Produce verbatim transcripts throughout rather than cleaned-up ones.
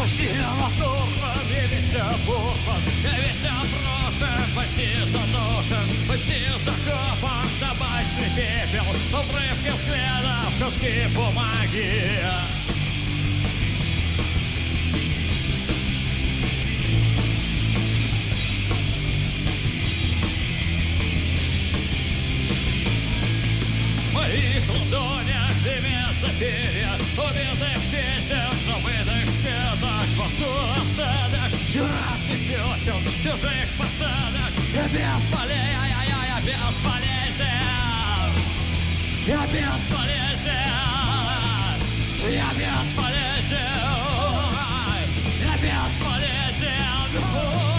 Сила турбами весь оборван, весь оброшен, почти задушен, почти закопан в табачный пепел, обрывки взглядов, куски бумаги. В моих ладонях дымятся перья убитых песен, забытых сказок, повтор осадок вчерашних песен, чужих посадок. Я бесполезен, я, я, я бесполезен, я бесполезен, я бесполезен, я бесполезен.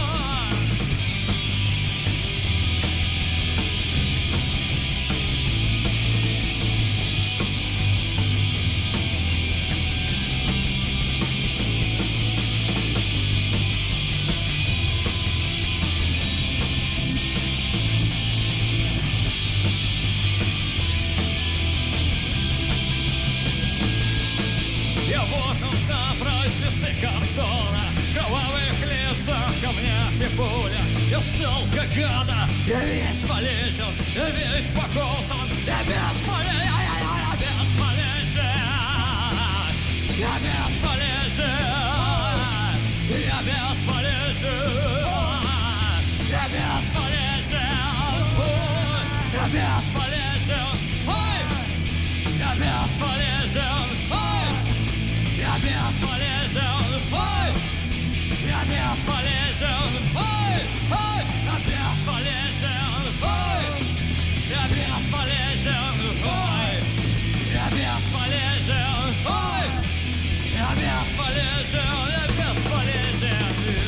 Листы картона, кровавых лицах, камнях и пулях. Я стал как гада, я весь полезен, я весь покосан. Я бесполезен, я, я, я бесполезен, я бесполезен, я бесполезен, я бесполезен, я бесполезен, ой, я бесполезен, ой. Я бесполезен, ой! Я бесполезен, ой! Ой! Я бесполезен, ой! Я бесполезен, ой! Я бесполезен, ой! Я бесполезен, я бесполезен.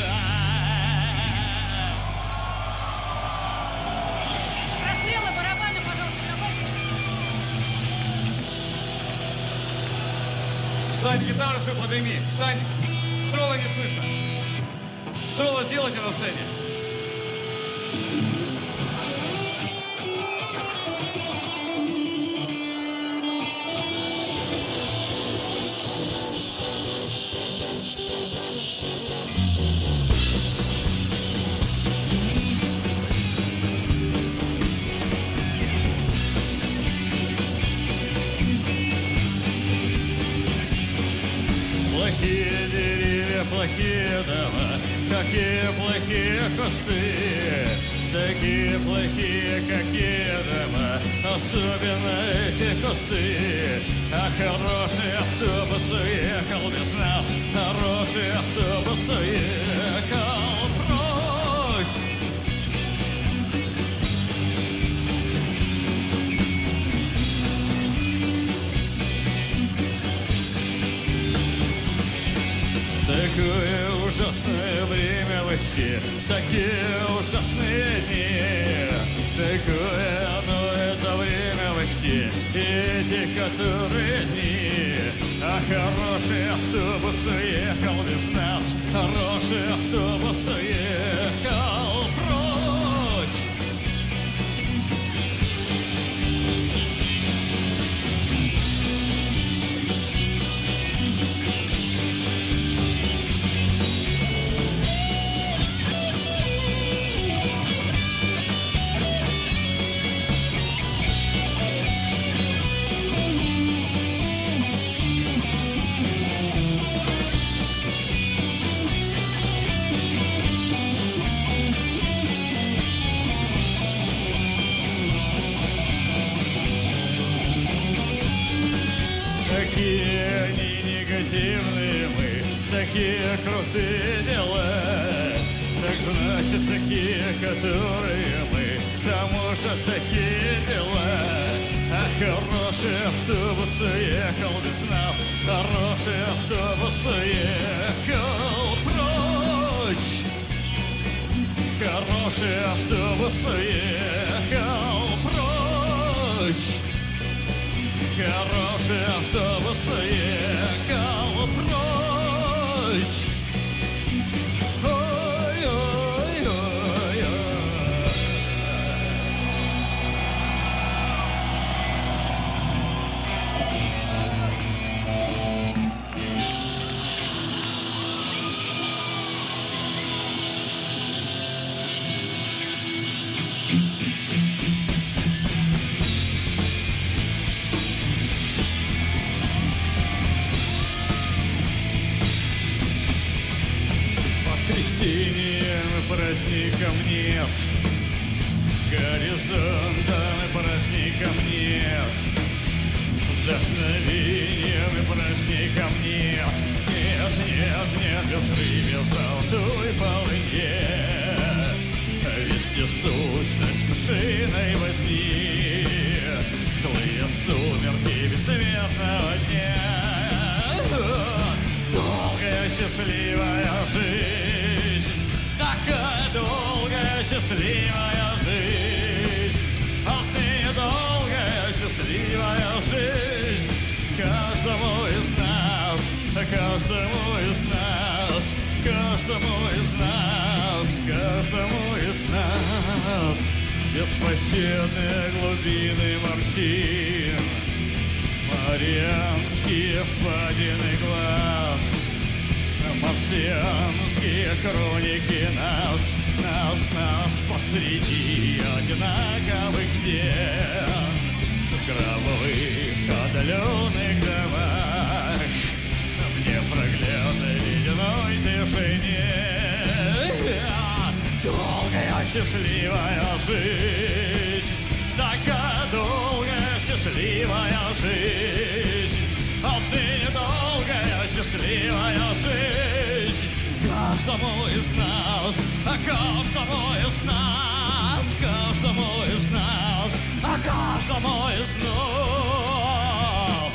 Расстрелы, барабаны, пожалуйста, добавьте. Сань, гитару все подними. Сань, соло не слышно. Соло сделайте на сцене. Плохие деревья, плохие дома, какие плохие кусты, такие плохие, какие дома, особенно эти кусты. А хороший автобус уехал без нас, хороший автобус уехал прочь. Такое ужасное время вообще, такие ужасные дни. Такое оно, это время вообще, и эти которые дни. А хороший автобус уехал без нас, хороший автобус уехал прочь. Такие они негативные мы, такие крутые дела. Так значит, такие, которые мы, к тому же такие дела. А хороший автобус уехал без нас, хороший автобус уехал прочь. Хороший автобус уехал прочь. Хороший автобус уехал прочь. Ой-ой-ой-ой. Синим праздником нет, горизонтом и праздником нет, вдохновением и праздником нет. Нет, нет, нет, без рыбья золотой полынье, везде сущность мышиной возни, злые сумерки бессмертного дня. Долгая счастливая жизнь, такая долгая счастливая жизнь, отныне долгая счастливая жизнь. Каждому из нас, каждому из нас, каждому из нас, каждому из нас. Беспощадные глубины морщин, марианские впадины глаз, марсианские хроники нас, нас, нас посреди одинаковых стен, в гробовых отдаленных домах, в непроглядной ледяной тишине. Долгая счастливая жизнь, такая долгая счастливая жизнь, отныне долгая счастливая жизнь. Каждому из нас, а каждому из нас, каждому из нас, а каждому из нас.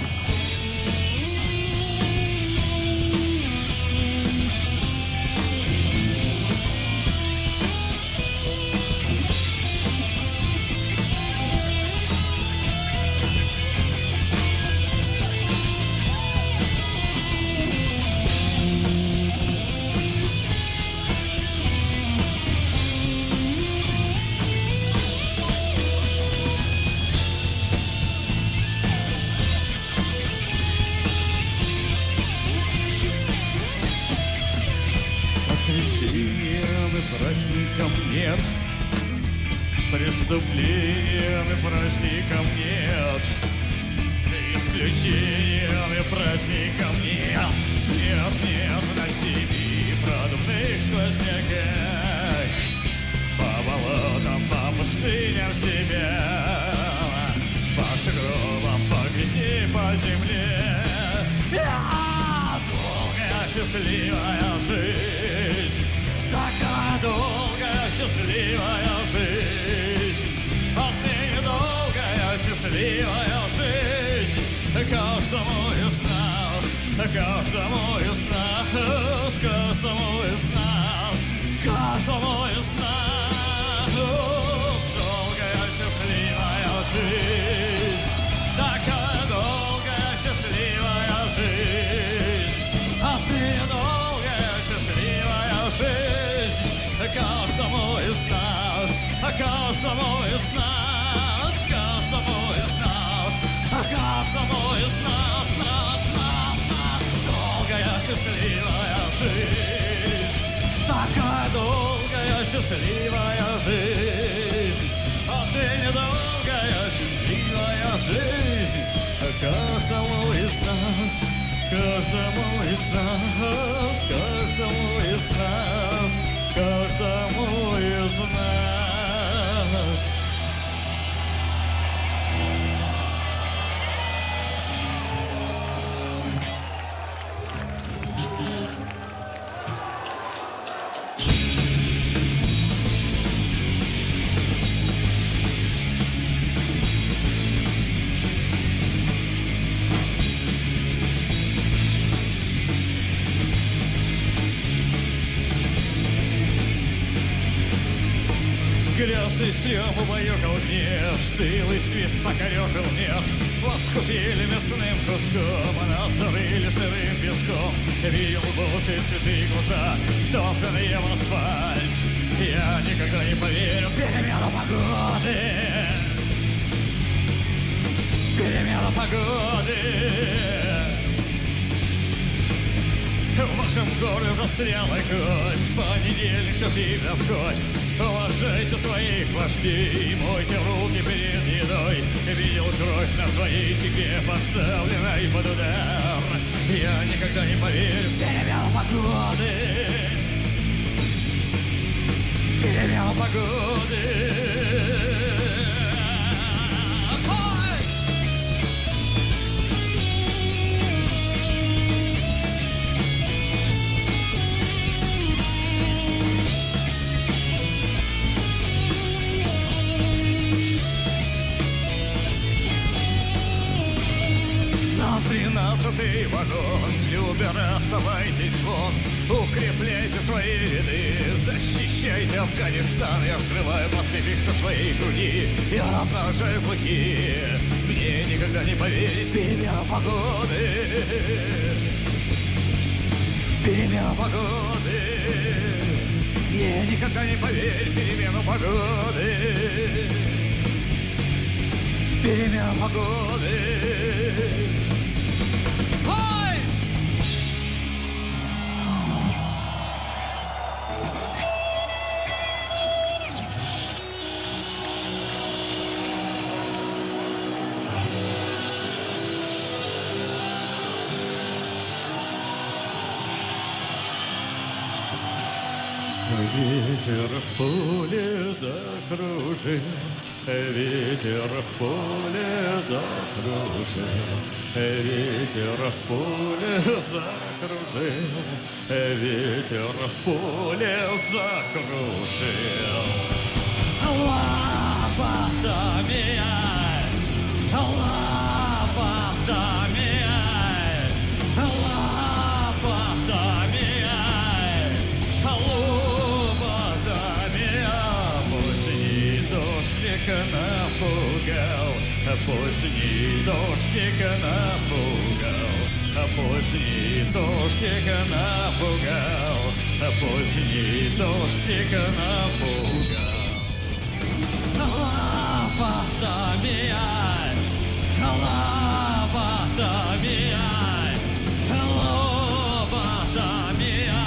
Потрясением и праздником нет, преступлением и праздником нет, исключением и праздником нет. Нет, нет, на семи продувных сквозняках, по болотам, по пустыням себя, по сугробам, по грязи, по земле. Долгая счастливая жизнь, такая долгая счастливая жизнь, отныне долгая счастливая жизнь. Каждому из нас, каждому из нас, каждому из нас, каждому из нас. Долгая счастливая жизнь, такая долгая счастливая жизнь, отныне долгая счастливая жизнь. Каждому из нас, каждому из нас, каждому из нас, каждому из нас, нас, нас, нас. Долгая счастливая жизнь, такая долгая счастливая жизнь, отныне долгая счастливая жизнь. Каждому из нас, каждому из нас, каждому из нас, каждому из нас. Грязный стрём убаюкал гнев, стылый свист покорёжил нерв. Вас купили мясным куском, а нас зарыли сырым песком. Видел бусы, цветы, глаза, втопленные в асфальт. Я никогда не поверю в перемену погоды, перемену погоды. В вашем горле застряла кость, понедельник все тигра в кость. Уважайте своих вождей, мойте руки перед едой. Видел кровь на твоей щеке, поставленной под удар. Я никогда не поверю в перемену погоды, погоды. Тринадцатый вагон, Любер, оставайтесь вон, укрепляйте свои ряды, защищайте Афганистан. Я взрываю пацифик со своей груди, я обнажаю клыки, мне никогда не поверить в перемену погоды, в перемену погоды, мне никогда не поверить в перемену погоды, в перемену погоды. Ветер в поле закружил, ветер в поле закружил, ветер в поле закружил, ветер в поле закружил. Лапотамия, лапотамия, лапотамия, дождик напугал, поздний дождик напугал, поздний дождик напугал, поздний дождик напугал. Лапотамия, лапотамия, лапотамия,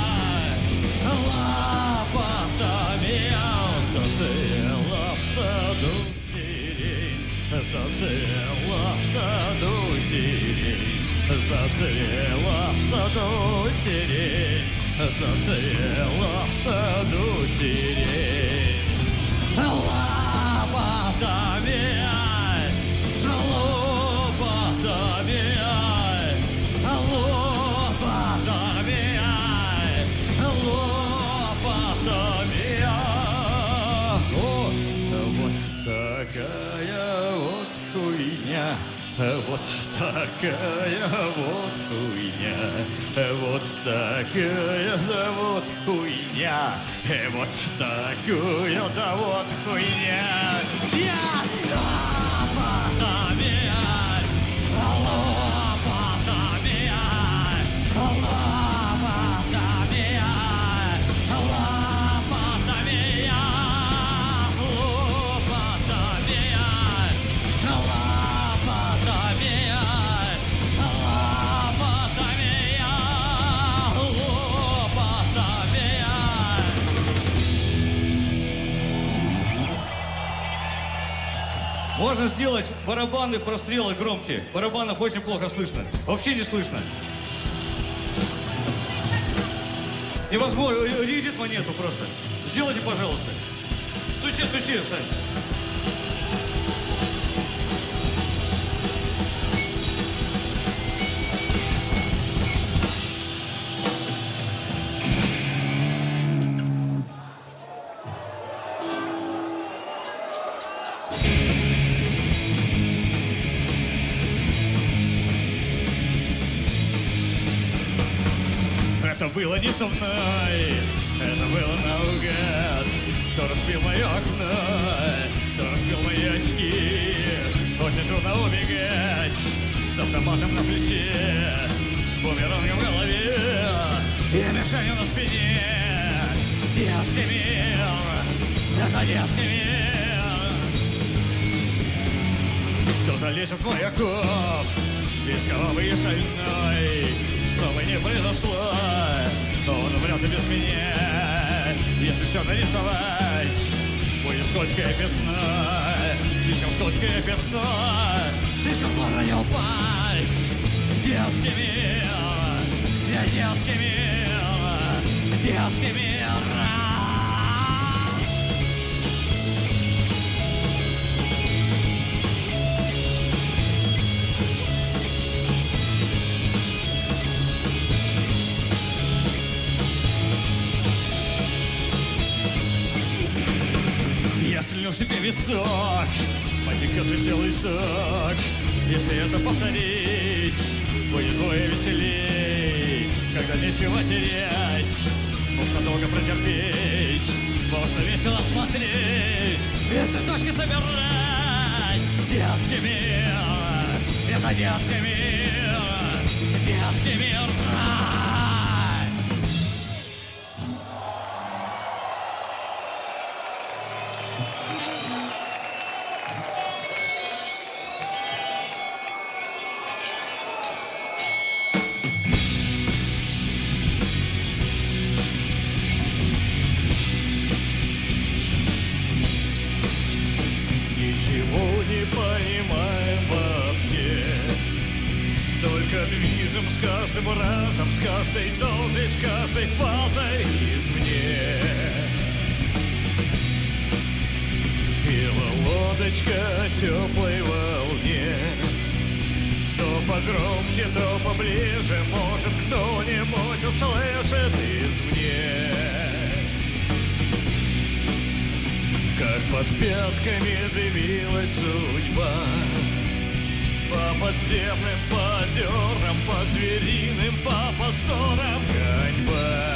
лапотамия. Зацвела в саду сирень, зацвела в саду сирень, зацвела в саду сирень, зацвела в саду сирень. Лапотамия, лапотамия, лапотамия, лапотамия. Такая вот хуйня, вот такая вот хуйня, вот такая да вот хуйня, вот такая да вот хуйня. Я лапотамия, лапотамия, лапотамия, лапотамия. Можно сделать барабаны в прострелы громче. Барабанов очень плохо слышно. Вообще не слышно. Невозможно. Едет монету просто. Сделайте, пожалуйста. Стучи, стучи, Сань. Это было не со мной, это было наугад. Кто разбил мое окно, кто разбил мои очки. Очень трудно убегать с автоматом на плече, с бумерангом в голове и мишенью на спине. Детский мир, это детский мир. Кто-то лезет в мой окоп, рисковый и шальной. Что бы ни произошло, он умрет и без меня. Если все нарисовать, будет скользкое пятно, слишком скользкое пятно, слишком сложно не упасть. Детский мир, я детский мир, детский мир. твой висок потекет веселый сок. Если это повторить, будет двое веселей. Когда нечего терять, можно долго протерпеть, можно весело смотреть и цветочки собирать. Детский мир, это детский мир, детский мир. Ничего не понимаем вообще, только движем с каждым разом, с каждой дозой, с каждой фазой извне. Пела лодочка теплой волне, то погромче, то поближе, может кто-нибудь услышит извне. Как под пятками дымилась судьба, по подземным, по озерам, по звериным, по позорам гоньба.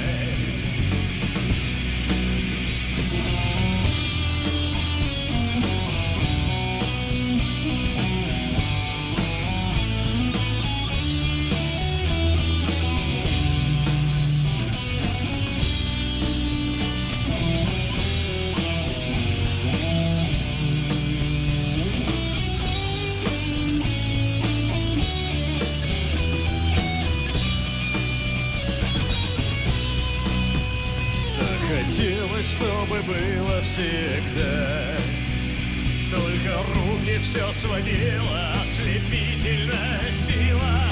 Хотелось, чтобы было всегда, только руки все сводила ослепительная сила.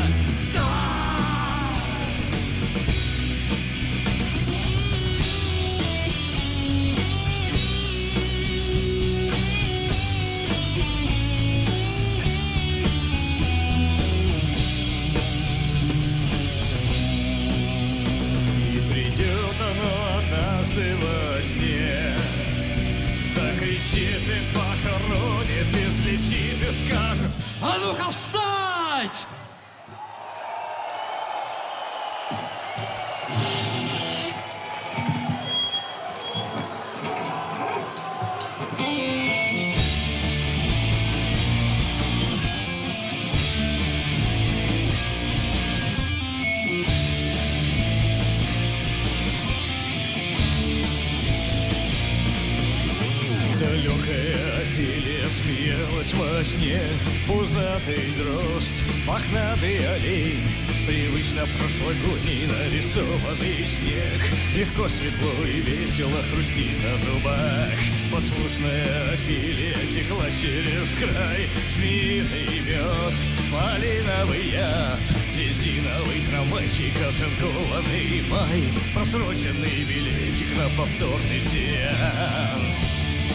Во сне закричит и похоронит, излечит и скажет: а ну-ка встать! Далекая Офелия смеялась во сне, пузатый дрозд, мохнатый олень, привычно прошлогодний нарисованный снег, легко, светло и весело хрустит на зубах. Послушная Офелия текла через край, змеиный мед, малиновый яд, резиновый трамвайчик, оцинкованный май, просроченный билетик на повторный сеанс.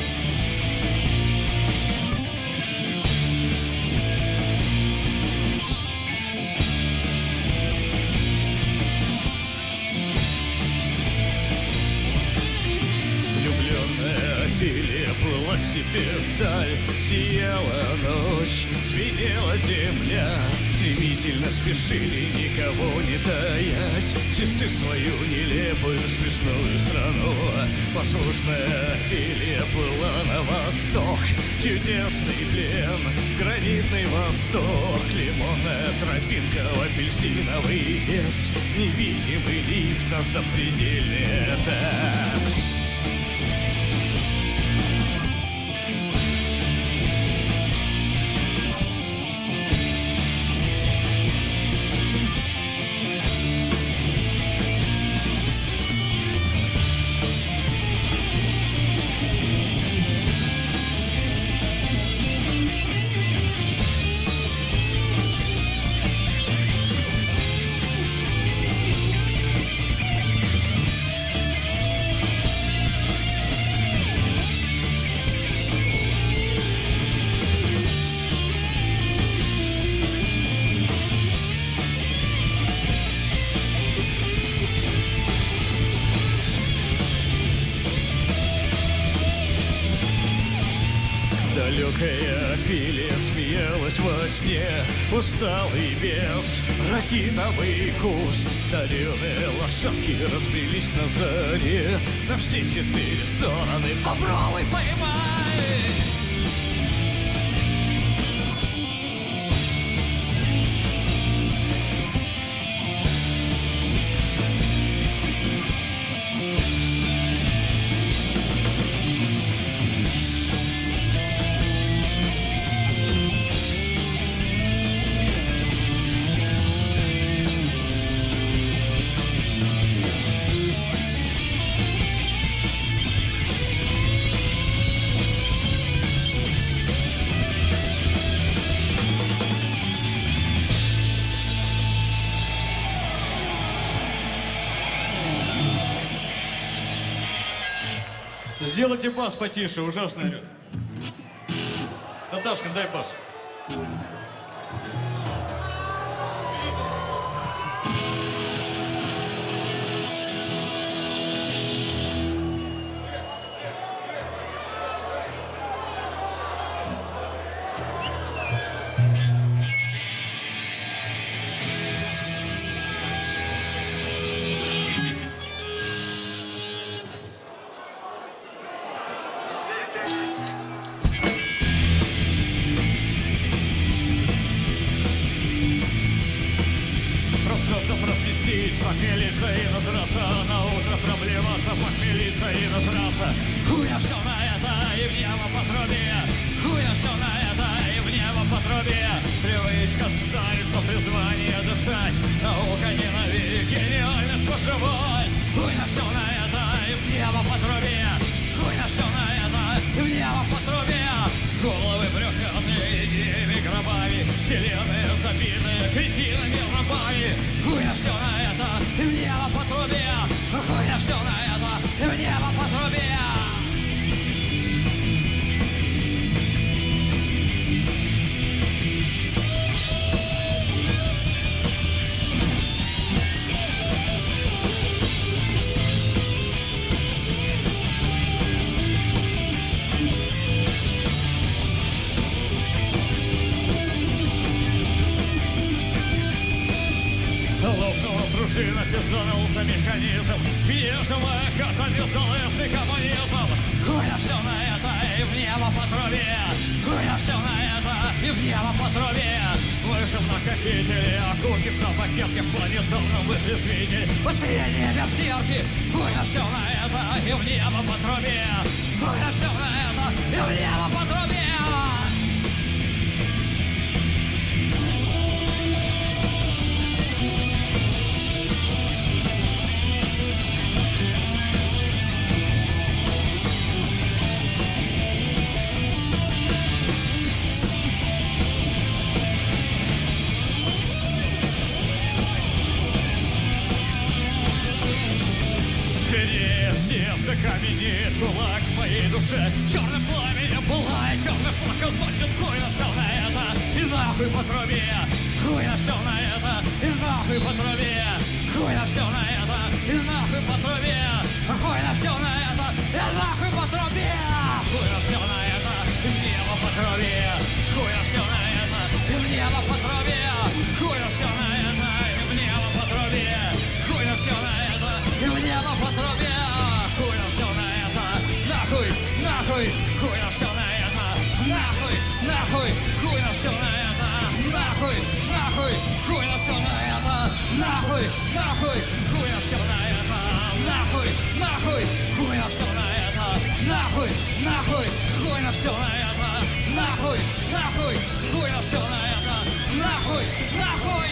Офелия плыла себе вдаль, сияла ночь, звенела земля. Стремительно спешили, никого не таясь, часы свою нелепую смешную страну. Послушная Офелия плыла на восток, чудесный плен, гранитный восток, лимонная тропинка, апельсиновый лес, невидимый лифт на запредельный этаж. Мелкая филия смеялась во сне, усталый бес, ракитовый куст. Дареные лошадки разбились на заре, на все четыре стороны попробуй поймай. Сделайте бас потише, ужасно орёт. Наташка, дай бас. Похмелиться и насраться, на утро проблеваться, похмелиться и насраться. Хуя все на это и в небо по трубе, хуя все на это и в небо по трубе. Привычка становится призвание дышать, наука не навеки, гениальность поживой. Хуя все на это и в небо по трубе, хуя все на это и в небо по трубе. Головы брюхатые идеями гробами, вселенные забитые кретинами рабами. Хуя все на это и в небо по трубе, хуя все на это и в небо по трубе. Лопнула пружина, пизданулся механизм. Где же моя хата, незалежный коммунизм? Хуя все на это и в небо по трубе, хуя все на это и в небо по трубе. Выше в накопителе, окурки в табакерке, в планетарном вытрезвителе. Последние бессерки, хуя все на это и в небо по трубе, хуя все на это и в небо по трубе. Сердце каменеет, кулак в моей душе. Черным пламенем пылает, черный флаг, значит хуй на все на это и нахуй по трубе. Хуй на все на это и нахуй по трубе. Хуй на все на это и нахуй по трубе. Хуй на все на это и нахуй по трубе. Хуй на все на это и в небо по трубе. Хуй на все на это и в небо по трубе. Хуй на все на это и в небо по трубе. Хуй на все на это и в небо по трубе. Хуй на все на это, нахуй, нахуй, хуй на все на это, нахуй, нахуй, хуй на все на это, нахуй, нахуй, хуй на все на это, нахуй, нахуй, хуй на все на это, нахуй, нахуй, хуй на все на это, нахуй, нахуй, хуй на все на это, нахуй, нахуй, хуй на все на это, нахуй, нахуй.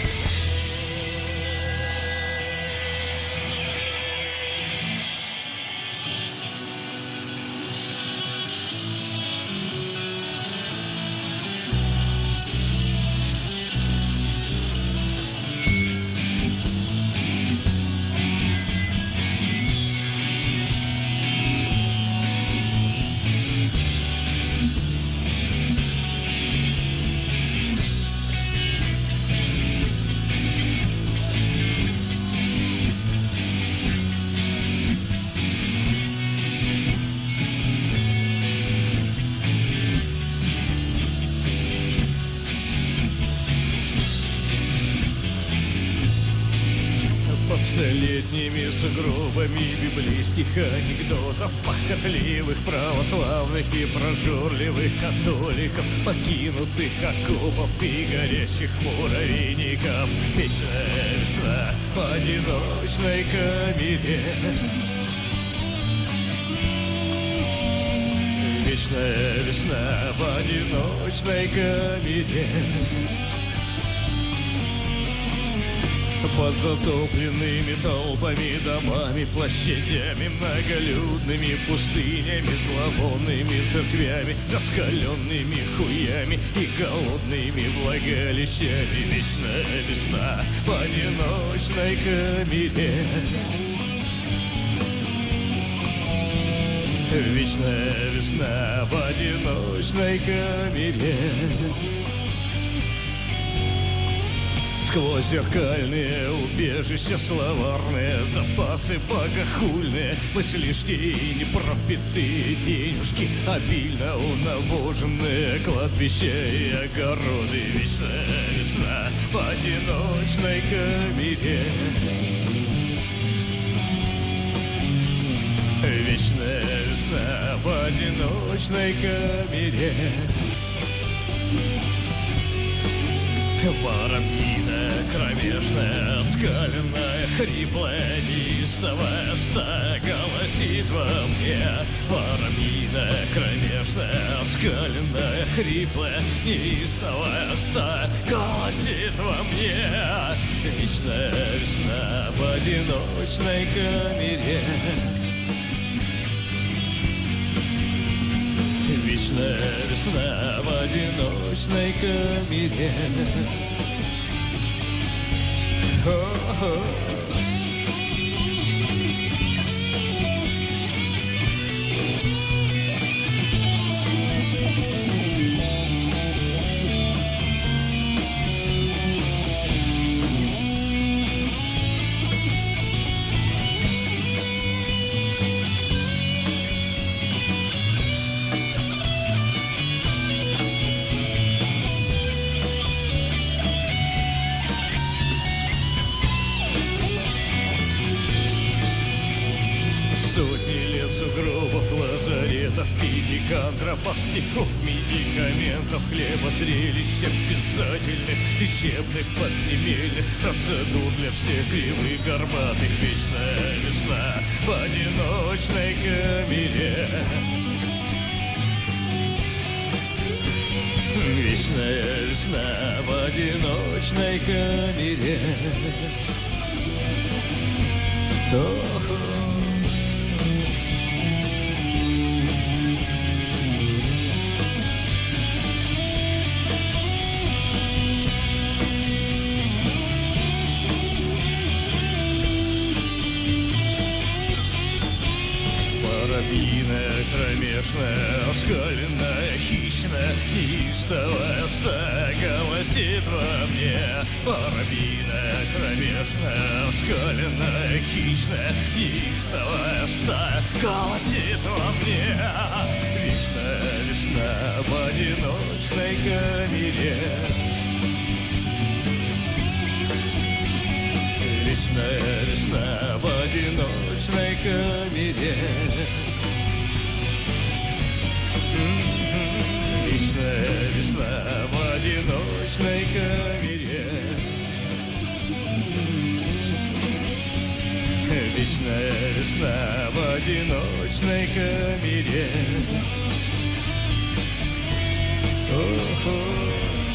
Столетними сугробами библейских анекдотов, похотливых православных и прожорливых католиков, покинутых окопов и горящих муравейников. Вечная весна в одиночной камере. Вечная весна в одиночной камере. Под затопленными толпами, домами, площадями, многолюдными пустынями, зловонными церквями, раскаленными хуями и голодными влагалищами. Вечная весна в одиночной камере. Вечная весна в одиночной камере. Сквозь зеркальные убежища, словарные запасы богохульные, мыслишки и непропитые денежки, обильно унавоженные кладбища и огороды. Вечная весна в одиночной камере. Вечная весна в одиночной камере. Воробьиная, кромешная, скаленная, хриплая, неистовая стая голосит во мне. Воробьиная, кромешная, скаленная, хриплая, неистовая стая голосит во мне. Вечная весна в одиночной камере. Вечная весна в одиночной камере. О-о-о. Сотни лет сугробов, лазаретов, пятикантропов, стихов, медикаментов, хлеба, зрелищ обязательных, лечебных, подземельных, процедур для всех кривых, горбатых. Вечная весна в одиночной камере. Вечная весна в одиночной камере. О-о-о. Воробьиная, кромешная, оскаленная, хищная, неистовая стая голосит во мне. Воробьиная, кромешная, оскаленная, хищная, неистовая стая голосит во мне. Вечная весна в одиночной камере. Вечная весна в одиночной камере. Вечная весна в одиночной камере. Вечная весна в одиночной камере. О-о-о.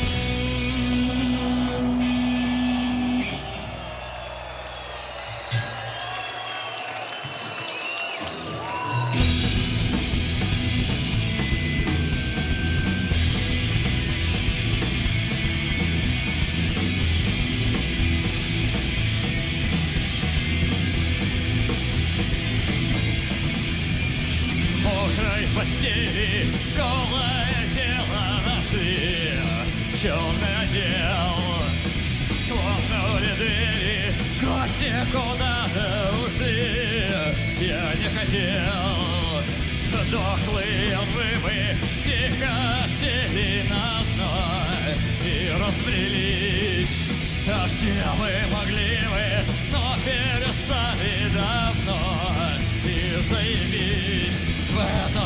Постели, голое тело ноши, черный отдел. Хлопнули двери, гости куда-то ушли. Я не хотел. Дохлые рыбы тихо сели на дно и разбрелись. Аж те вы могли вы, но вперед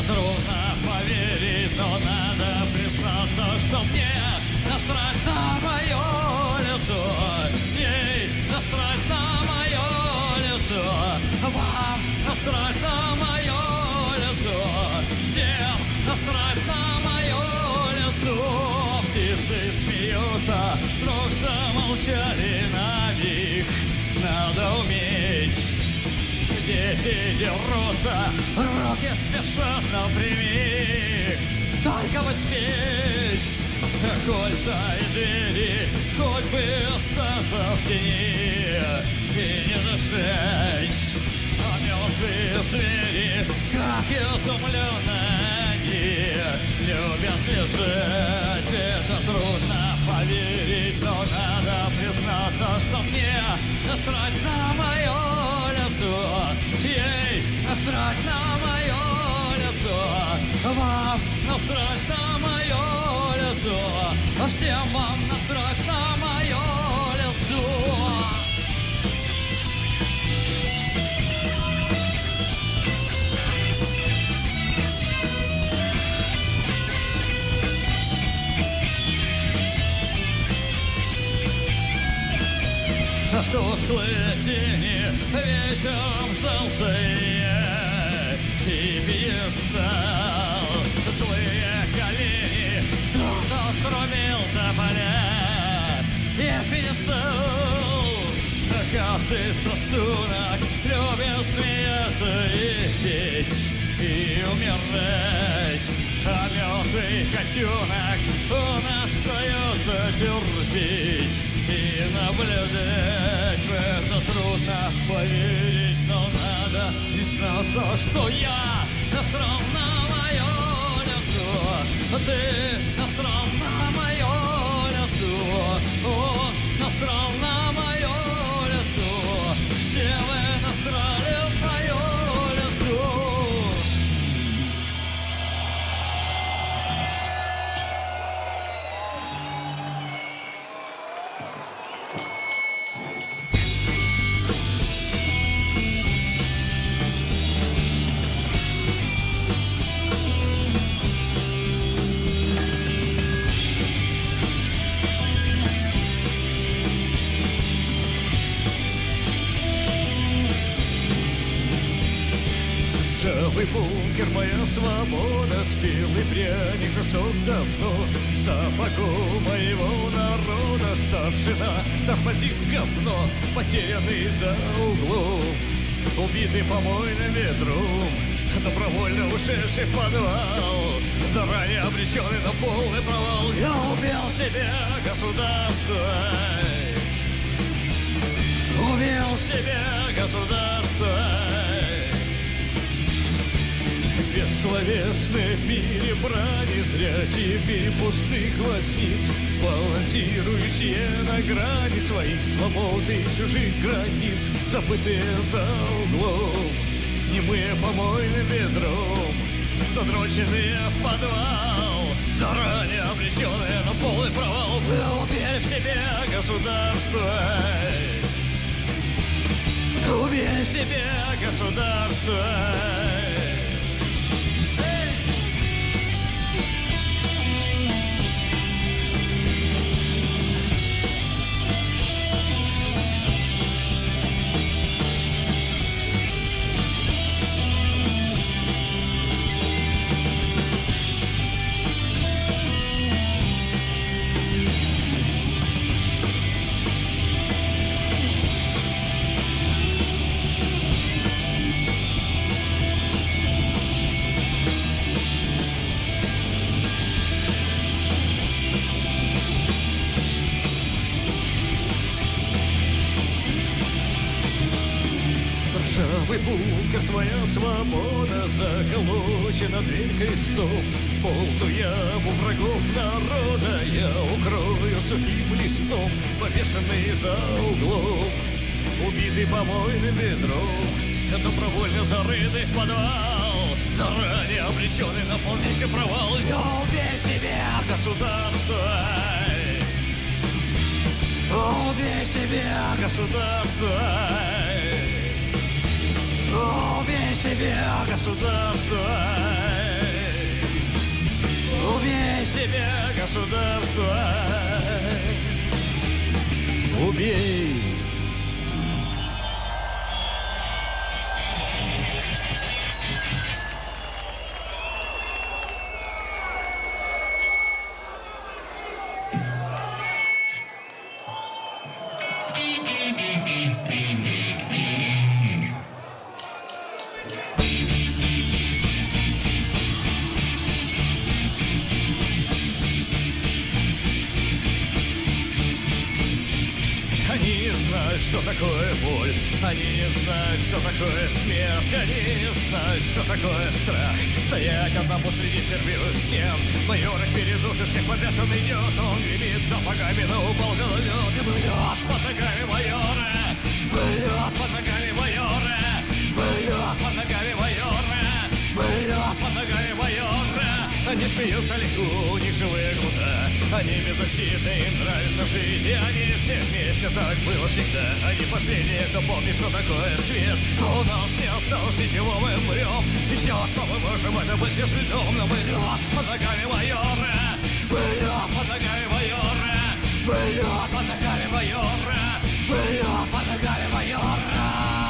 трудно поверить, но надо признаться, что мне насрать на мое лицо. Ей насрать на мое лицо. Вам насрать на мое лицо. Всем насрать на мое лицо. Птицы смеются, вдруг замолчали на миг. Надо уметь. Дети дерутся, руки спешат напрямик. Только бы спеть кольца и двери, хоть бы остаться в тени и не дышать. А мертвые звери, как изумленно они любят лежать. Это трудно поверить, но надо признаться, что мне насрать на мое лицо. Ей насрать на мое лицо. Вам насрать на мое лицо. А всем вам насрать на мое лицо. Тусклые тени, вечером сдался я и перестал. Злые колени, кто-то срубил тополя и перестал. Каждый стосунок любит смеяться и петь, и умирать. А мертвый котенок, он остается терпеть и наблюдать. В это трудно поверить, но надо признаться, что я насрал на мое лицо. Ты насрал на мое лицо. Он насрал на мое лицо. Все вы насрали в мое лицо. Ржавый бункер, моя свобода, спелый пряник, засох давно. Сапогу моего народа старшина тормозит говно, потерянный за углом, убитый помойным ветром, добровольно ушедший в подвал, заранее обреченный на полный провал. Я убил себя, государство, убил себя, государство. Бессловесны в мире брани, зрячие в мире пустых глазниц, балансирующие на грани своих свобод и чужих границ, забытые за углом, немые помойным ведром, задроченные в подвал, заранее обреченные на полный провал. Вы убили в себе государство, убили в себе государство. Ржавый бункер, твоя свобода заколочена дверь крестом. Полную яму врагов народа я укрою сухим листом, повешенный за углом, убитый помойным ведром, добровольно зарытый в подвал, заранее обреченный на полнейший провал. Я убей себя, государство, убей себя, государство. Убей себя, государство. тебе государство. Убей. Они не знают, что такое боль. Они не знают, что такое смерть. Они не знают, что такое страх. Стоять одному среди сервирует стен. Майор их передушит, всех подряд он идет. Он гремит сапогами, но упал гололед. И блюет под ногами майора. Блюет под ногами майора. Блюет под ногами майора. Блюет под ногами майора. Они смеются легко, у них живые глаза. Они беззащитны, им нравится жить. И они все вместе, так было всегда. Они последние, кто помнит, что такое свет. Но у нас не осталось ничего, мы умрем. И все, что мы можем, это быть лишь льдом. Но мы лед под ногами майора. Мы лед под ногами майора. Мы лед под ногами майора. Мы лед под ногами майора.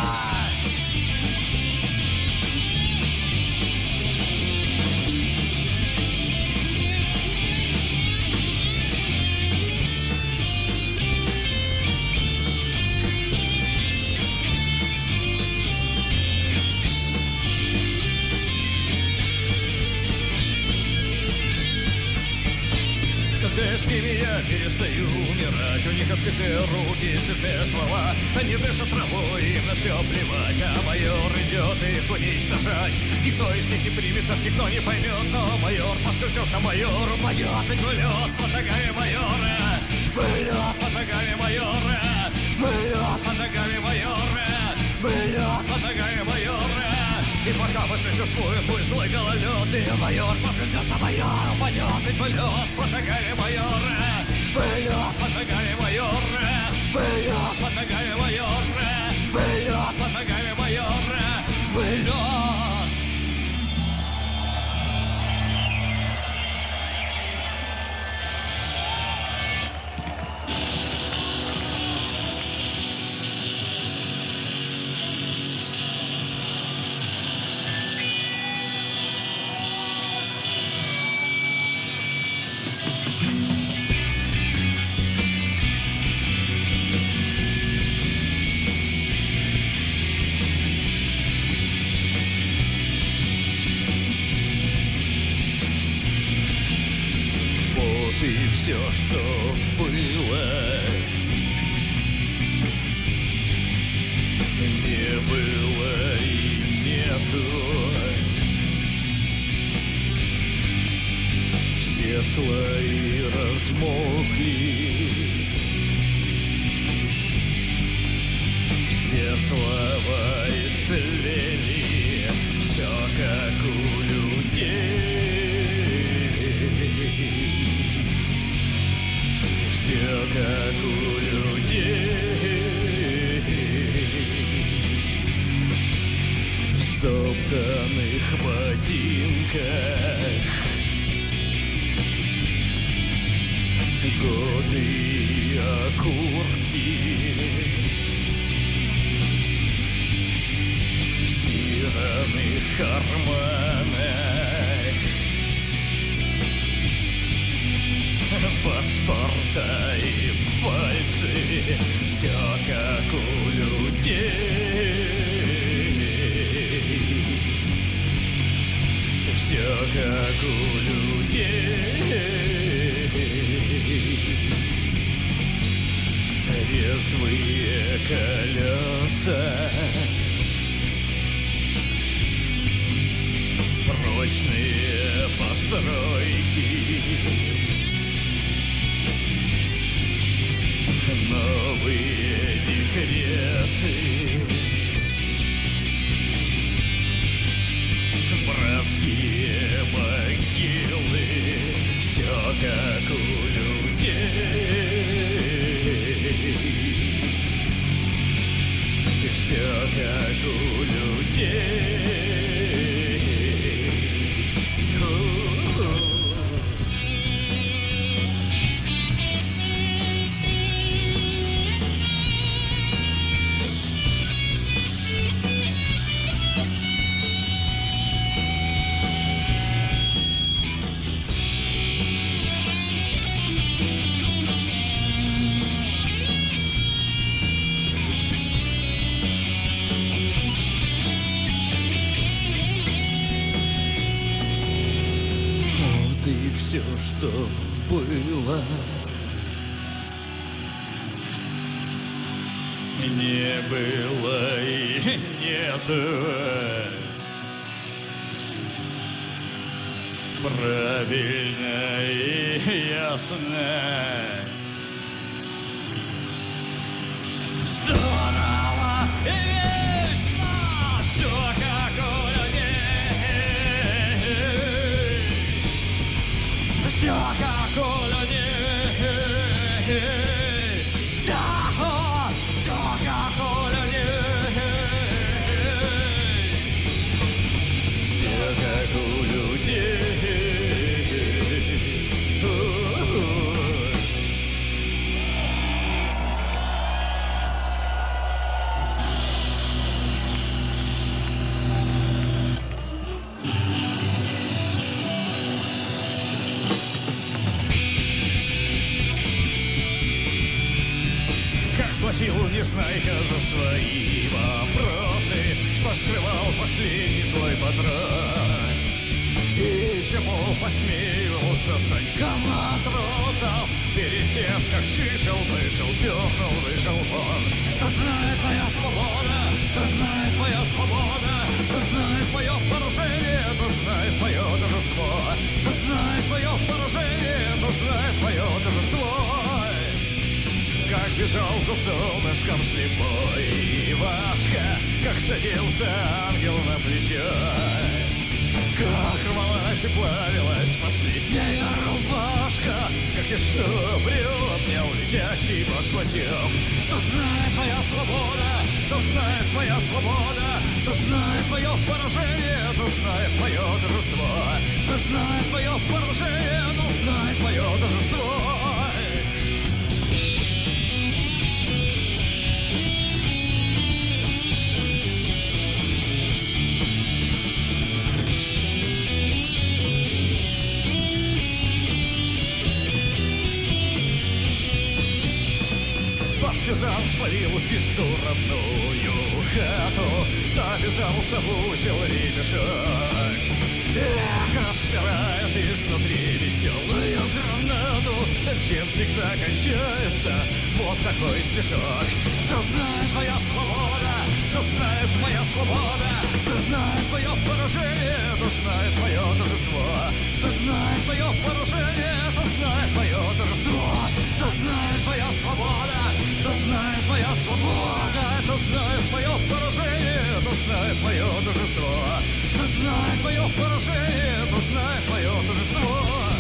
Когда с ними я перестаю умирать, у них открытые руки, святые слова. Они дышат травой, им на все плевать, а майор идет их уничтожать. Никто из них не примет нас, никто не поймет, но майор поскрутился, майор упадет, ведь мы лед под ногами майора. Мы лед под ногами майора. Мы лед под ногами майора. Мы лед под ногами майора. И пока мы существуем, пусть злой гололед. И майор поскрутился, майор упадет, ведь мы лед под ногами майора. Мы лед под ногами майора. Мы лед под ногами майора. Мы лед под ногами майора. Мы лед. И все, что было, не было и нету. Все слои размокли, все слова истлели, все как у людей. Все как у людей, в стоптанных ботинках, годы и окурки, в стиранных карманах. Паспорта и пальцы, все как у людей, все как у людей. Резвые колеса, прочные постройки, новые декреты, братские могилы, все как у людей, все как у людей. все, что было. Не было и нету. Правильно и ясно. Здорово и вечно, все как у людей, все как у людей, да, все как у людей, все как у людей. Платил Незнайка за свои вопросы, что скрывал последний свой патрон. И чему посмеивался Санька матросом перед тем, как шишел, вышел, пёрнул, вышел вон. Да знает моя свобода, да знает моя свобода, да знает мое поражение, да знает мое торжество, да знает мое поражение, да знает мое торжество. Как бежал за солнышком слепой Ивашка, как садился ангел на плечо, как рвалась и плавилась последняя рубашка, как я что брел, обнял летящий башлачев. Да знает моя свобода, да знает моя свобода, да знает мое поражение, да знает мое торжество, да знает мое поражение, да знает мое торжество. Партизан спалил в песту родную хату, завязался в узел ремешок. Эх, распирает изнутри веселую гранату. Чем всегда кончается вот такой стишок. Да знает моя свобода, да знает моя свобода, да знает мое поражение, да знает мое торжество, да знает мое поражение, да знает мое торжество, да знает моя свобода, да знает моя свобода, да знает мое поражение, да знает мое торжество, да знает мое поражение, да знает мое торжество.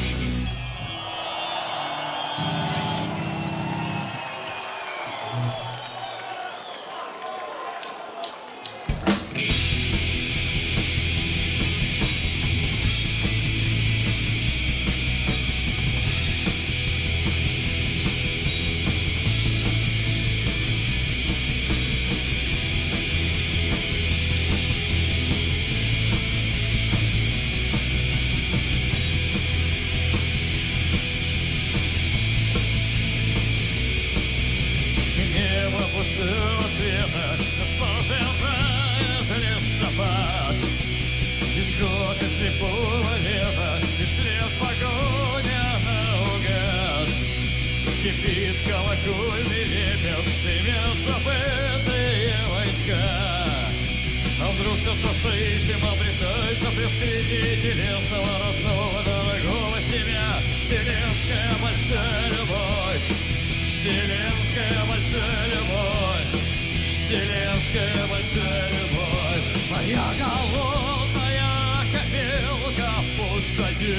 Пустого цвета нас пожирает листопад. И сколько слепого лета, и вслед погоня наугад. Кипит колокольный лепет, дымят забытые войска. А вдруг все то, что ищем, обретается при вскрытии телесного, родного, дорогого семья. Вселенская большая любовь, вселенская большая любовь, вселенская большая любовь. Моя голодная копилка в пустоте,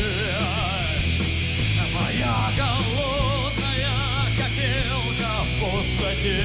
моя голодная копилка в пустоте.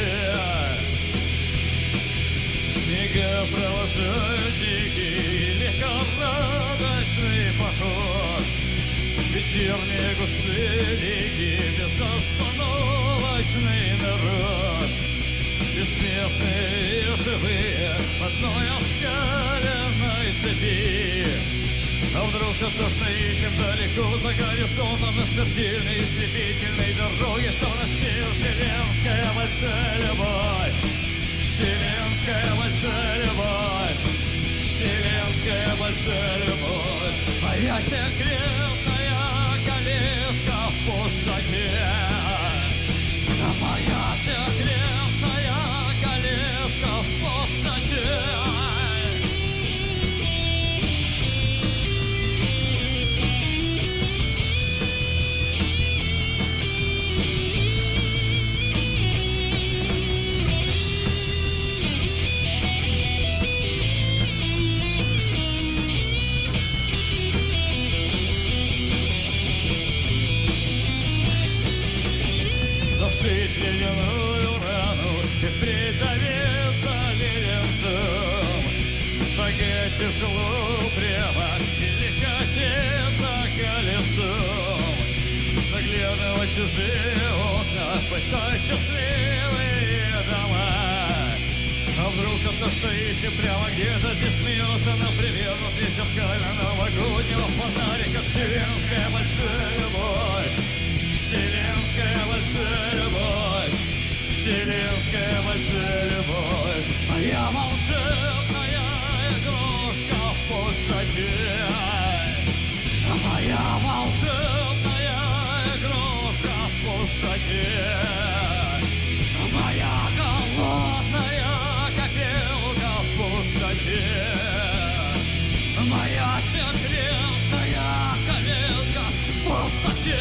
Снега провожают дикий легкорадочный поход. Вечерние густые лики, безостановочный народ. Бессмертные и живые в одной оскаленной цепи. А вдруг все то, что ищем далеко за горизонтом, на смертельной истребительной дороге совносил вселенская большая любовь, вселенская большая любовь, вселенская большая любовь. Моя секретная пустоте. Моя секретная калитка в пустоте. Зашить ледяную рану и впредь давиться леденцем. Шагать тяжело прямо или катиться колесом. Заглядывать в чужие окна, пытать счастливые дома. А вдруг все то, что ищем, прямо где-то здесь смеется. Например, внутри зеркально новогоднего фонарика. Вселенская большая любовь, вселенская большая любовь, вселенская большая любовь. Моя волшебная игрушка в пустоте. Моя волшебная игрушка в пустоте. Моя голодная копилка в пустоте. Моя секретная калитка в пустоте.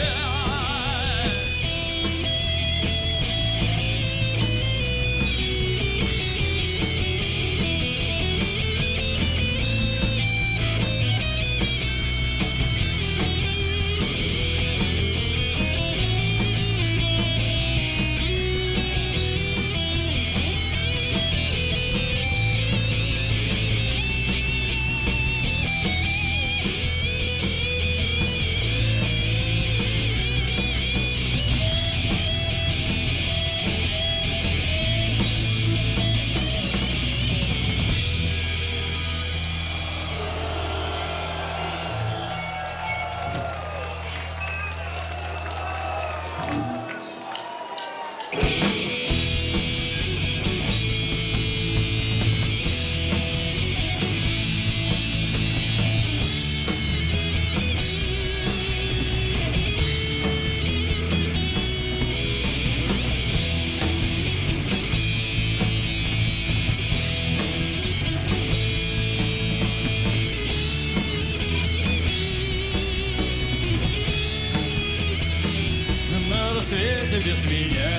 Свете без меня,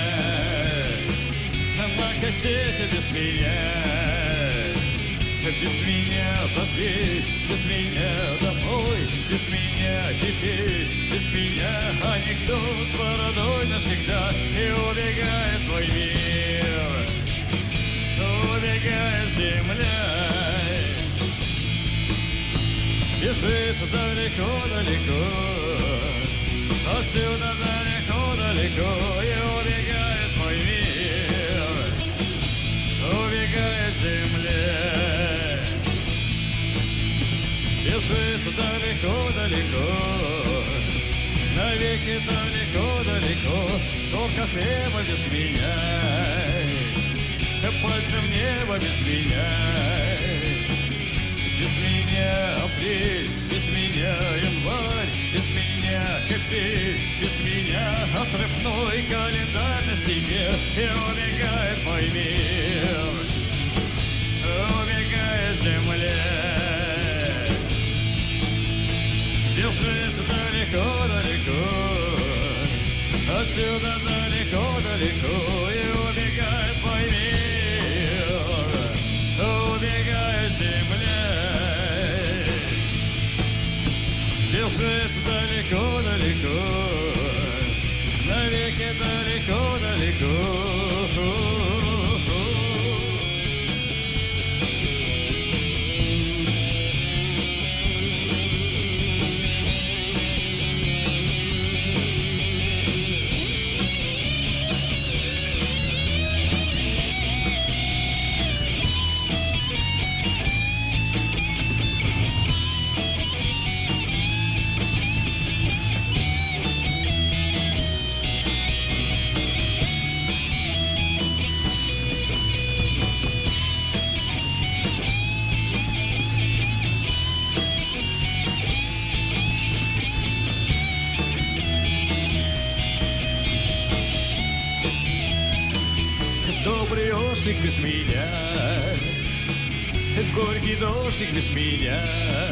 на кассете без меня, без меня за дверь, без меня домой, без меня теперь, без меня анекдот с бородой навсегда. И убегает твой мир, убегает земля, бежит далеко-далеко, отсюда далеко-далеко, и убегает мой мир, убегает земля, бежит далеко-далеко, навеки далеко-далеко, только хлеба без меня, пальцем неба без меня, без меня апрель, без меня январь, без меня теперь, без меня отрывной календарь на стене. И убегает мой мир, убегает земля, бежит далеко-далеко, отсюда далеко-далеко, и убегает мой мир, убегает земля, бежит далеко-далеко, навеки далеко-далеко. дождик без меня, горький дождик без меня.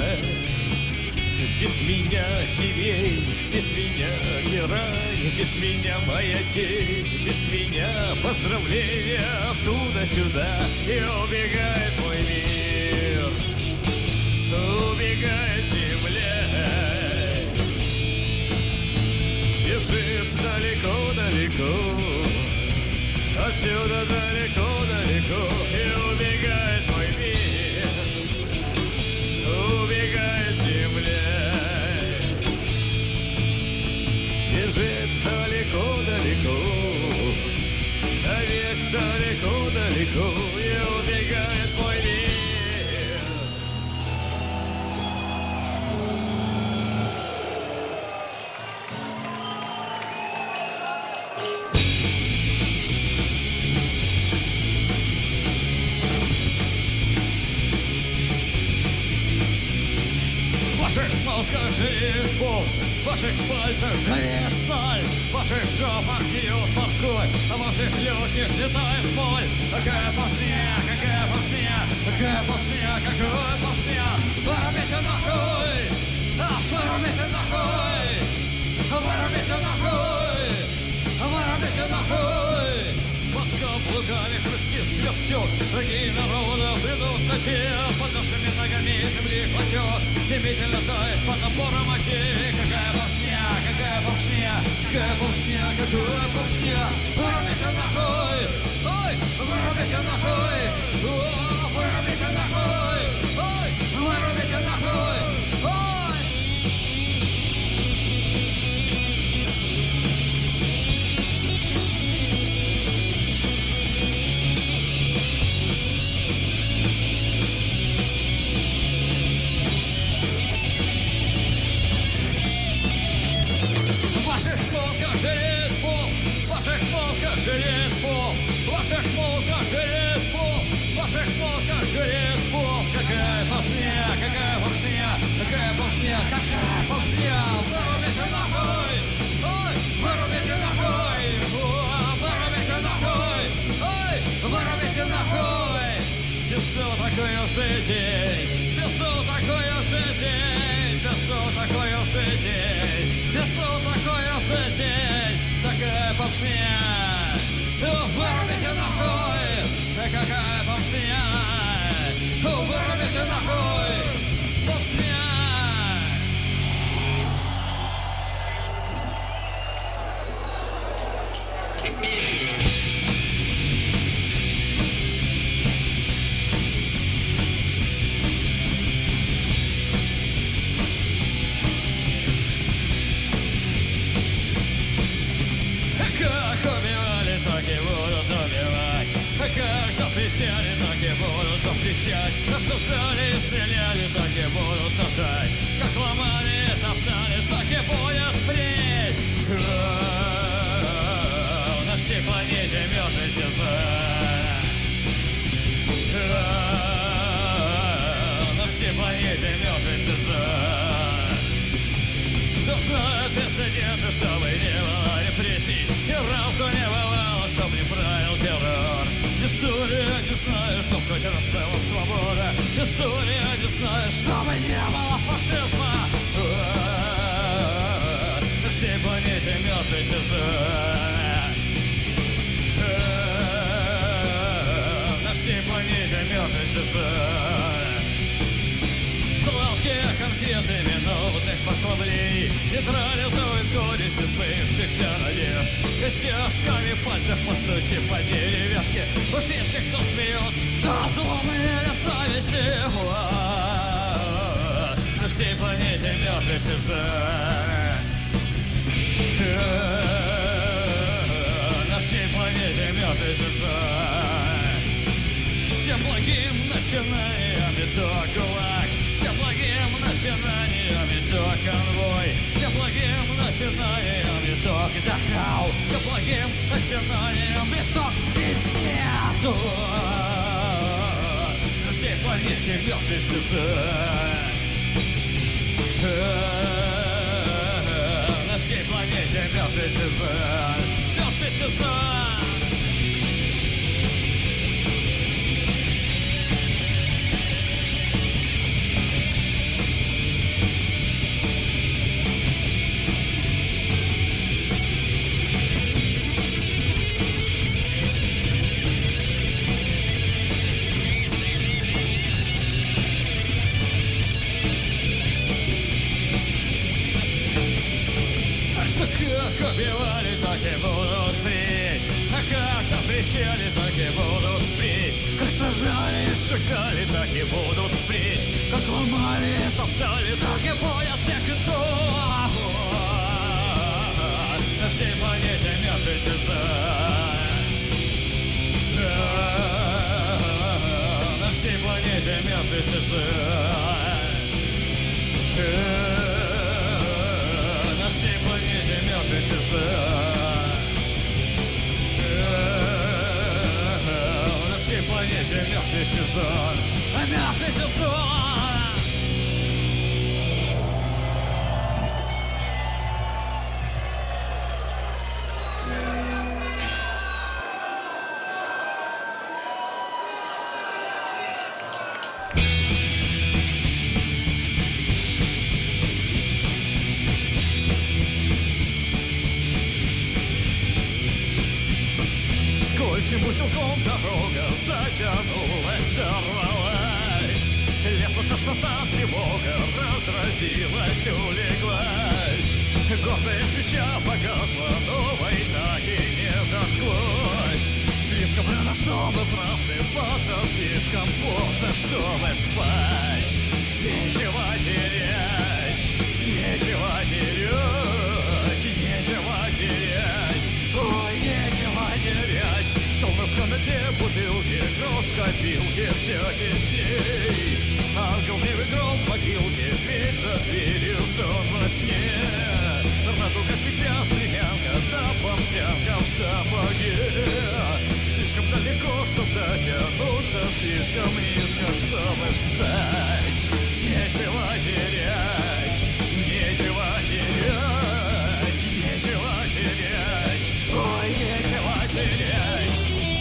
Без меня сирень, без меня не рай, без меня моя тень, без меня поздравления оттуда-сюда. И убегает мой мир, убегает земля, бежит далеко-далеко, отсюда далеко-далеко. И убегает мой мир, убегает земля, бежит далеко-далеко, навек далеко-далеко. И убегает мой мир. В ваших мозгах жирит пульс, в ваших пальцах живет сталь, в ваших жопах бьет морковь, а в ваших легких летает моль. Какая полсня, какая полсня, какая полсня, какая полсня. Вырубите нахуй, а вырубите нахуй, вырубите нахуй, вырубите нахуй. Под каблуками хрустит сверчок, враги народа придут ночи, под нашими ногами земли клочок стремительно тает под напором мочи. Какая полсня, какая полсня, какая полсня, какая полсня. Вырубите нахуй, ой, вырубите нахуй, о, вырубите нахуй, ой, вырубите нахуй, ой. В ваших мозгах жирит пол, в ваших мозгах жирит пол, в ваших мозгах жирит пол, в ваших мозгах жирит пол. Какая полсня, какая полсня, какая полсня, какая полсня. Вырубите нахуй, ой, вырубите нахуй, о, вырубите нахуй, ой, вырубите нахуй. Пизду такую жизнь, пизду такую жизнь, пизду такую жизнь, пизду такую жизнь. Такая полсня, вырубите нахуй, какая полсня, вырубите нахуй, полсня. Как убивали, так и будут убивать. Как запрещали, так и будут запрещать. Осуждали и стреляли, так и будут сажать. Как ломали, топтали, так и будет впредь. На всей планете мертвый сезон. На всей планете мертвый сезон. Кто знает прецеденты, чтобы не было репрессий, ни разу не бывало, чтоб не правил террор. История не знаю, чтоб хоть раз была свобода. История не знаю, чтобы не было фашизма. На всей планете мертвый сезон. На всей планете мертвый сезон. Сладкие конфеты минутных послаблений нейтрализуют горечь несбывшихся надежд. Костяшками пальцев постучи по деревяшке. Уж если кто смеется, то злобные совести. На всей планете мертвый сезон. На всей планете мертвый сезон. Всем благим начинаниям иду ГУЛАГ. Всем благим начинаниям иду конвой. Всем благим начинаниям итог Дахау. Всем благим начинаниям итог пиздец. На всей планете мертвый сезон. На всей планете мертвый сезон. Мертвый сезон. так и будут впредь. А как запрещали, так и будут впредь. Как сажали и сжигали, так и будут впредь. Как ломали и топтали, так и будет тех, кто на всей планете мертвый сезон. На всей планете мертвый сезон. На всей планете мертвый сезон. На всей планете мертвый сезон. А мертвый сезон. Скользким узелком дорога затянулась, сорвалась. Лето, тошнота, тревога разразилась, улеглась. Гордая свеча погасла, новой так и не зажглась. Слишком рано, чтобы просыпаться, слишком поздно, чтобы спать. Нечего терять, нечего терять, нечего терять. Ой, нечего терять. Солнышко на дне бутылки, крошка пилки все тесней. Ангел дневный гром могилки, дверь за дверью, сон во сне. Радуга, петля, стремянка, да портянка в сапоге. Слишком далеко, чтоб дотянуться, слишком низко, чтобы встать. Нечего терять, нечего терять, нечего терять. Ой, нечего терять.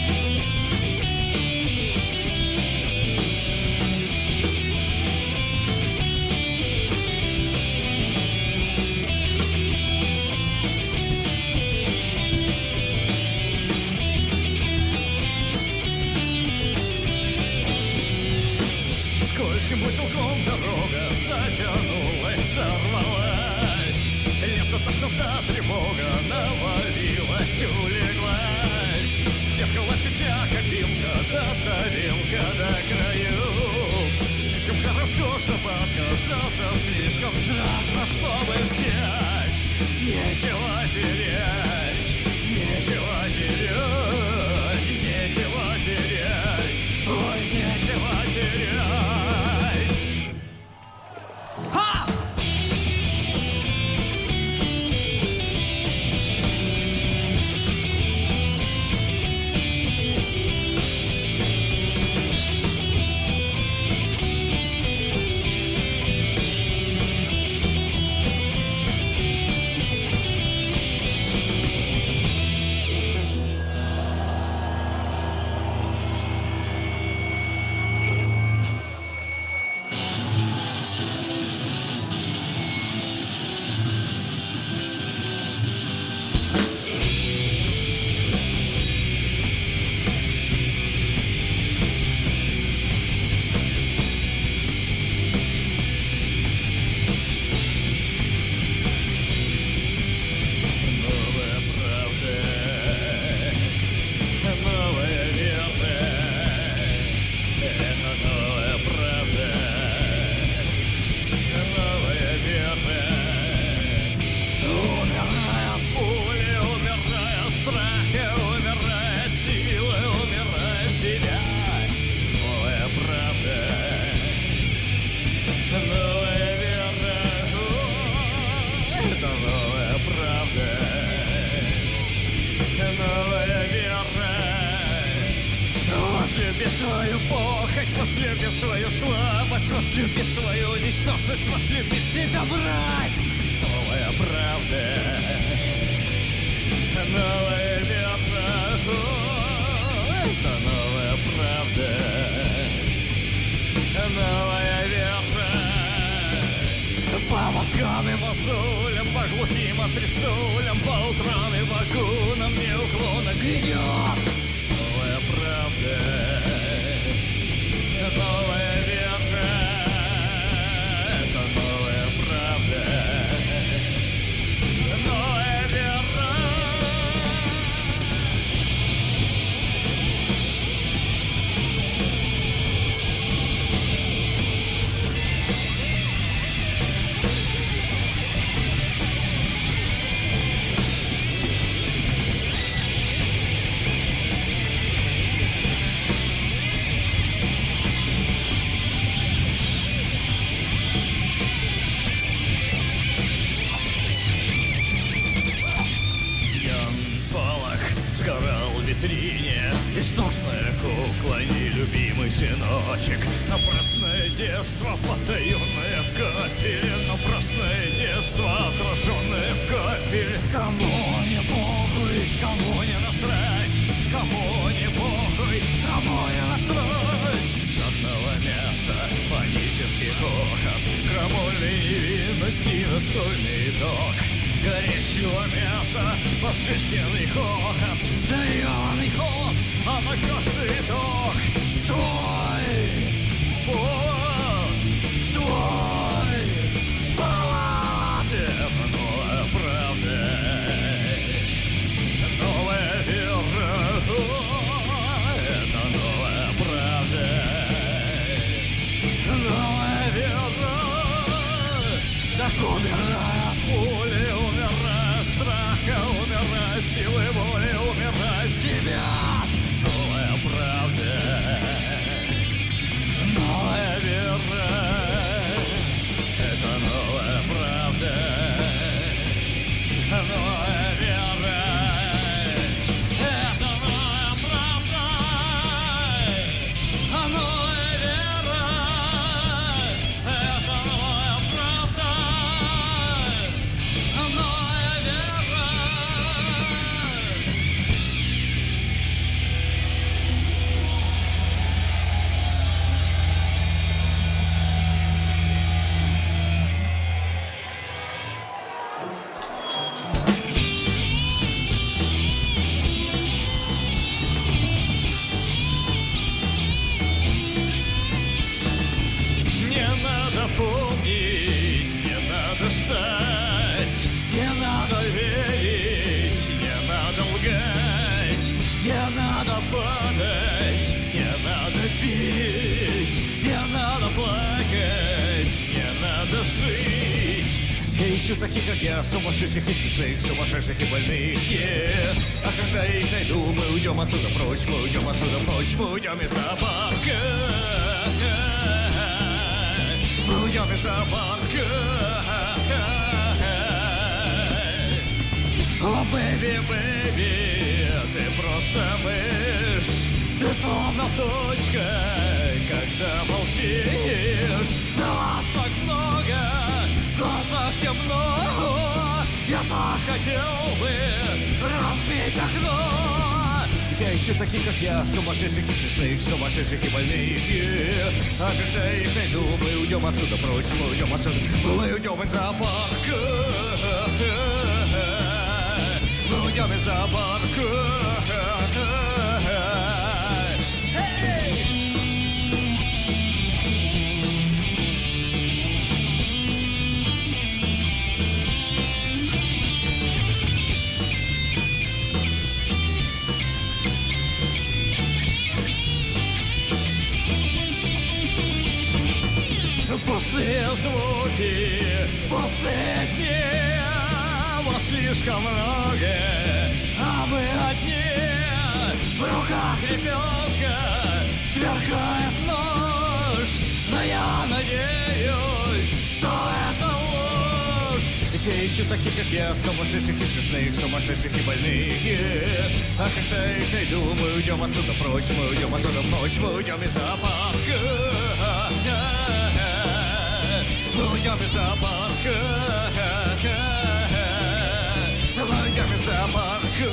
Скользким узелком дорога затянулась, сорвалась. Лето, тошнота, тревога навалилась, улеглась. Зеркало, петля, копилка, да тарелка до краев. Слишком хорошо, чтобы отказаться, слишком страшно, чтобы взять. Нечего терять, нечего терять, нечего терять. Ой, нечего терять. Ха! свою похоть, возлюби свою слабость, возлюби свою ничтожность, возлюби себя брать. Новая правда, новая вера, это новая правда, новая вера. По мозгам и мозолям, по глухим антресолям, по утрам и вагонам неуклонно грядет новая правда, новая вера, это новая правда, новая вера. сыночек. Напрасное детство, потаенное в капеле, напрасное детство, отраженное в капеле. Кому не похуй, кому не насрать, кому не похуй, кому не насрать. Жадного мяса, панический хохот, крамольной невинности настольный ток. Горящего мяса, божественный хохот, зареванный ход, а на каждый ток свой пот, свой пот. Это новая правда, новая вера, это новая правда, новая вера. Так умирая пули, умирая страха, умирая силы воли, умирает себя. Новая правда, новая вера, это новая правда, новая вера, это новая правда, новая вера, это новая правда, новая вера. Не надо помнить, не надо ждать, не надо верить, не надо лгать, не надо падать, не надо пить, не надо плакать, не надо жить. Я ищу таких, как я, сумасшедших и смешных, сумасшедших и больных, yeah. А когда я их найду, мы уйдем отсюда прочь, мы уйдем отсюда прочь, мы уйдем из зоопарка. Мы уйдем из зоопарка. О, бэби, бэби, ты просто мышь, ты словно точка, когда молчишь. На вас так много, в глазах темно, я так хотел бы разбить окно. Я ищу таких, как я, сумасшедших и смешных, сумасшедших и больных, yeah. А когда я их найду, мы уйдем отсюда прочь, мы уйдем отсюда, мы уйдем из зоопарка. Мы уйдем из зоопарка. Пустые звуки, пустые дни, вас слишком много, а мы одни. В руках ребенка сверкает нож, но я надеюсь, что это ложь. Я ищу таких, как я, сумасшедших и смешных, сумасшедших и больных, yeah. А когда я их найду, мы уйдем отсюда прочь, мы уйдем отсюда в ночь, мы уйдем из зоопарка. Мы уйдем из зоопарка. Мы уйдем из зоопарка.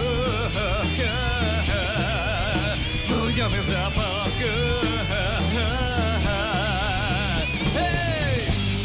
Мы уйдем из зоопарка. Эй!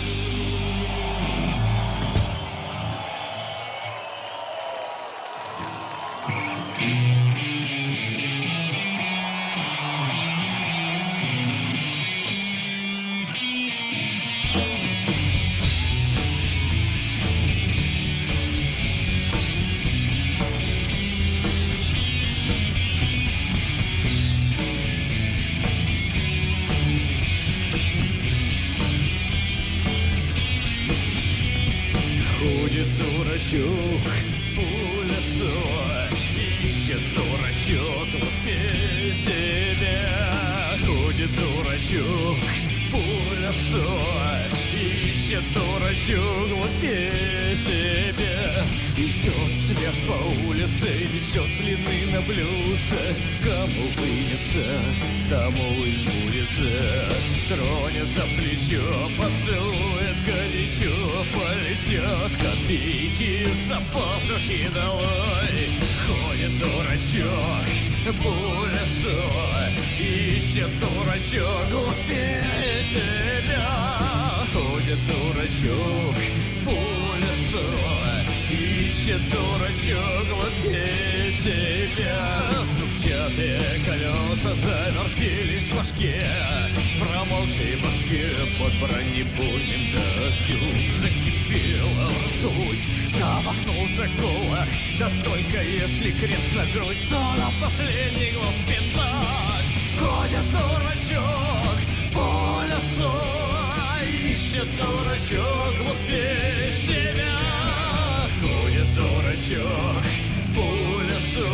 Дурачок по лесу, ищет дурачок лупи себя. Ходит дурачок по лесу, ищет дурачок глупее себя. Идет свет по улице, несет блины на блюдце. Кому вынется, тому избудется. Тронет за плечо, поцелует горячо. Полетят копейки за пазухи долой. Ходит дурачок по лесу, ищет дурачок глупее себя. Ходит дурачок по лесу, ищет дурачок глупее себя. Зубчатые колеса завертелись в башке, промокшей башке под бронебойным дождем. Закипела ртуть, замахнулся кулак, да только если крест на грудь, то на последний глаз пинак. Ходит дурачок по лесу, ищет дурачок глупее себя. Ходит дурачок по лесу,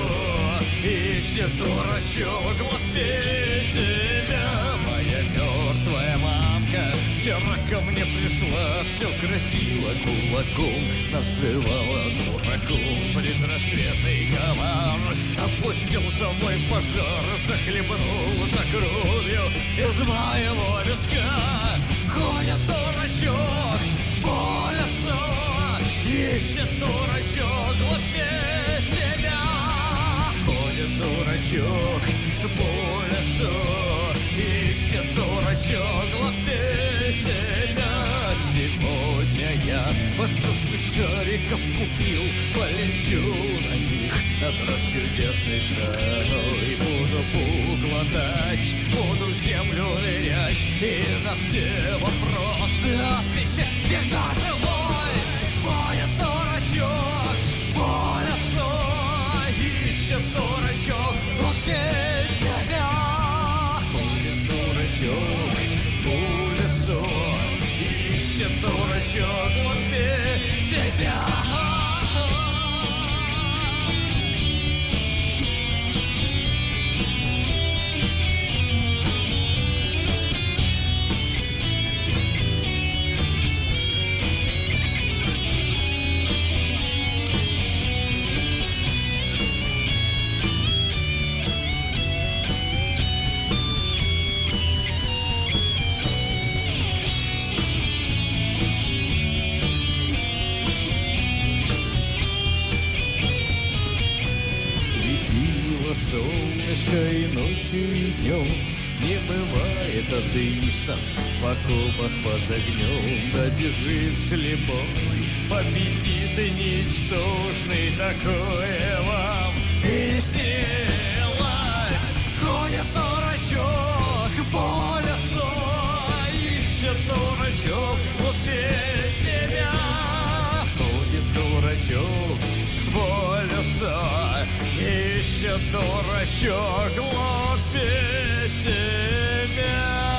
ищет дурачок глупее себя. Моя мертвая мамка вчера ко мне пришла, все красиво кулаком называла дураком. Предрассветный комар опустился в мой пожар, захлебнулся кровью из моего виска. Ходит дурачок по лесу, ищет дурачок глупее себя. Ходит дурачок по лесу, ищет дурачок глупее себя. Сегодня я воздушных шариков купил, полечу на них над расчудесной страной. Буду поглотать, буду в землю нырять и на все вопросы отвечать. Всегда живой ходит дурачок по лесу, ищет дурачок глупее себя. Ходит дурачок по лесу, ищет дурачок глупее себя. Солнышко и ночью, и днем не бывает атеистов в окопах под огнем. Да бежит слепой, победит и ничтожный, такое вам и снилось. Ходит дурачок по лесу, ищет дурачок глупее себя. Ходит дурачок по лесу, ищет дурачок глупее себя.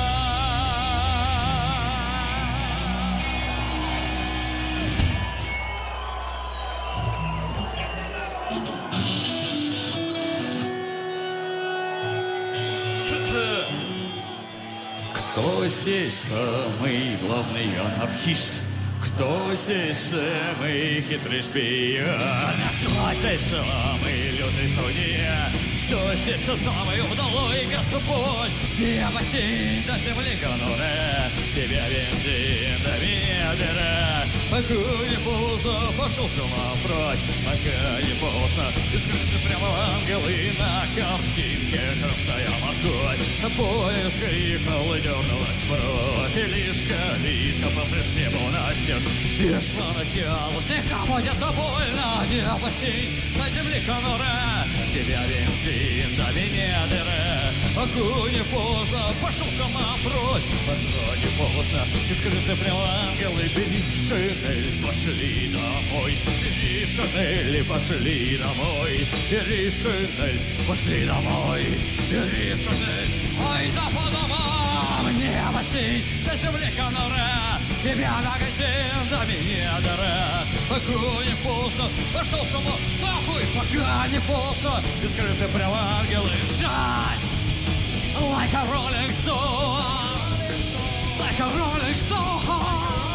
Кто здесь самый главный анархист? Кто здесь самый хитрый шпион? Кто здесь самый лютый судья? Кто здесь самый удалой Господь? Небо синь до земли конура, тебя бензин до меня дыра. Пока не поздно, пошел сама прочь, пока не поздно, из крыши прямо ангелы на картинке стоял огонь. Поезд крикнул и дернулась прочь, и лишь калитка по-прежнему настежь. Лишь поначалу слегка будет больно, небо синь до земли конура, тебя бензин до меня дыра. Пока не поздно, пошел сама прочь, пока не поздно, из крыши прямо ангелы. Бери шинель, пошли домой, бери шинель, пошли домой, бери шинель, пошли домой, бери шинель. Ой, да по домам, небо синь до земли конура, тебя магазин до меня дыра. Пока не поздно, пошел сама нахуй, пока не поздно, из крыши прямо ангелы. Шать! Like a rolling stone, like a rolling stone.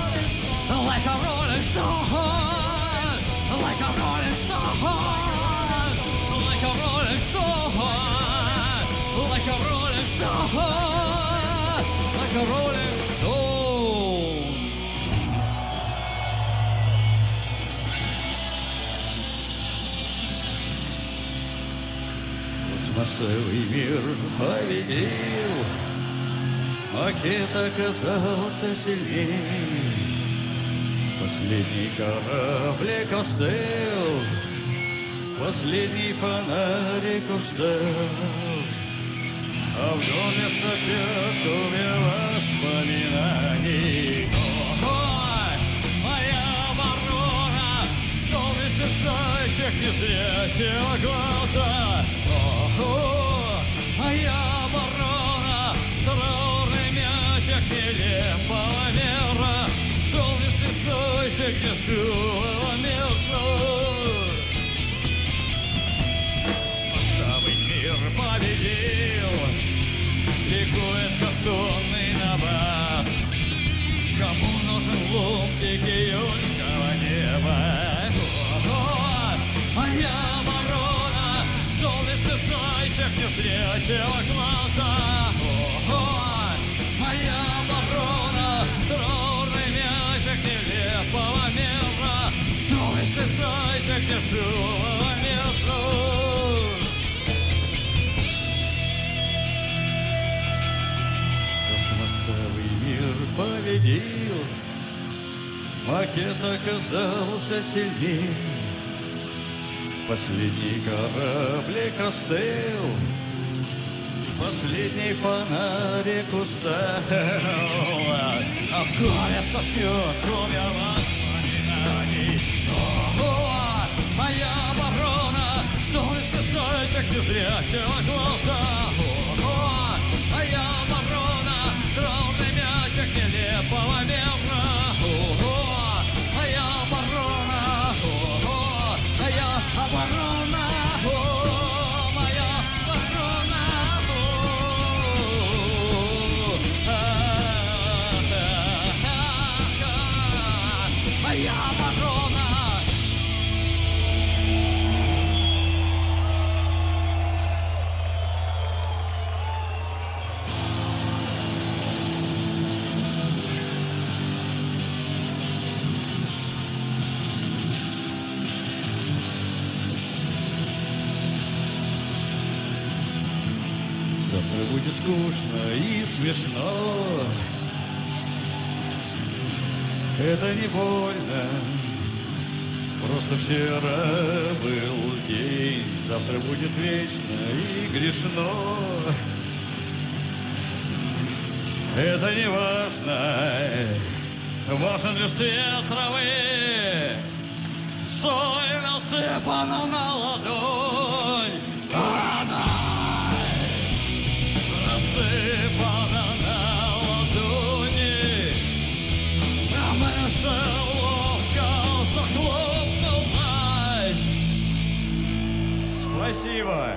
как Роллинг Стоун. Пластмассовый мир победил, макет оказался сильнее. Последний кораблик остыл, последний фонарик устал, а в доме вместо воспоминаний. Ой, моя ворона, солнечный зайчик незрячего глаза. О, моя ворона, траурный мячик нелепого мира, солнечный зайчик дешевого мира. Смасовый мир победил, ликует картонный набат. Кому нужен ломтик июньского неба? О, моя ворона, солнечный зайчик незрячего глаза. О, моя ворона, траурный мячик нелепого мира, солнечный зайчик дешевого мира. Пластмассовый мир победил, макет оказался сильнее. Последний кораблик остыл, последний фонарик устал, а в горе сопьет комья воспоминаний. О, моя ворона, солнечный зайчик незрячего глаза. О, моя ворона, траурный мячик нелепого мира. О, моя ворона, о, моя ворона, о, моя ворона, о, а, а, а, а, моя ворона. Завтра будет скучно и смешно, это не больно, просто вчера был день. Завтра будет вечно и грешно, это не важно. Важен лишь свет травы, соль насыпана на ладонь, она рассыпана на ладони, а мыша ловко захлопнулась. Спасибо.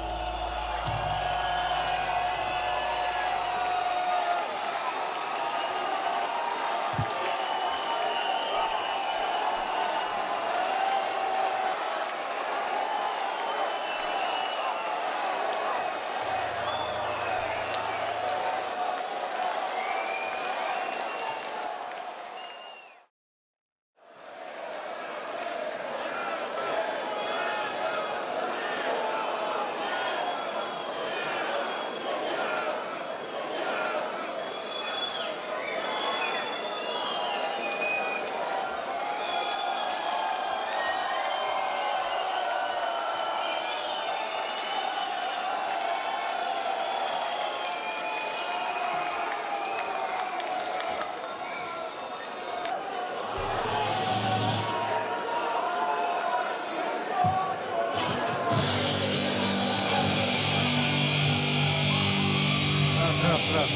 Раз, раз.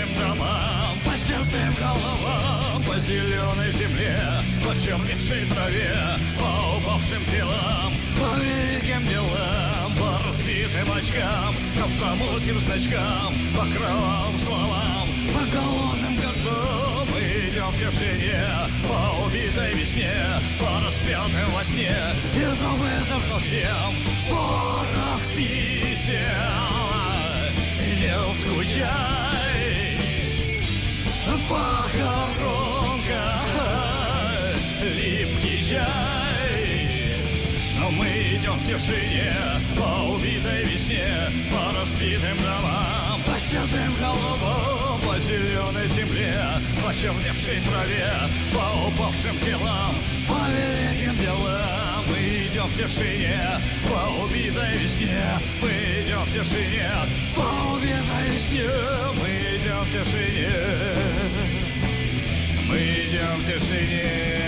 разбитым домам, по седым головам, по зеленой земле, по черневшей траве, по упавшим телам, по великим делам, по разбитым очкам, комсомольским значкам, по кровавым словам, по голодным годам. Мы идем в тишине, по убитой весне, по распятым во сне и забытым совсем. Порох писем, не скучай, похоронка, липкий чай. Но мы идем в тишине, по убитой весне, по разбитым домам, по седым головам, по зеленой земле, по черневшей траве, по упавшим телам, по великим делам. Мы идем в тишине, по убитой весне, мы идем в тишине, по убитой весне, мы идем в тишине, мы идем в тишине.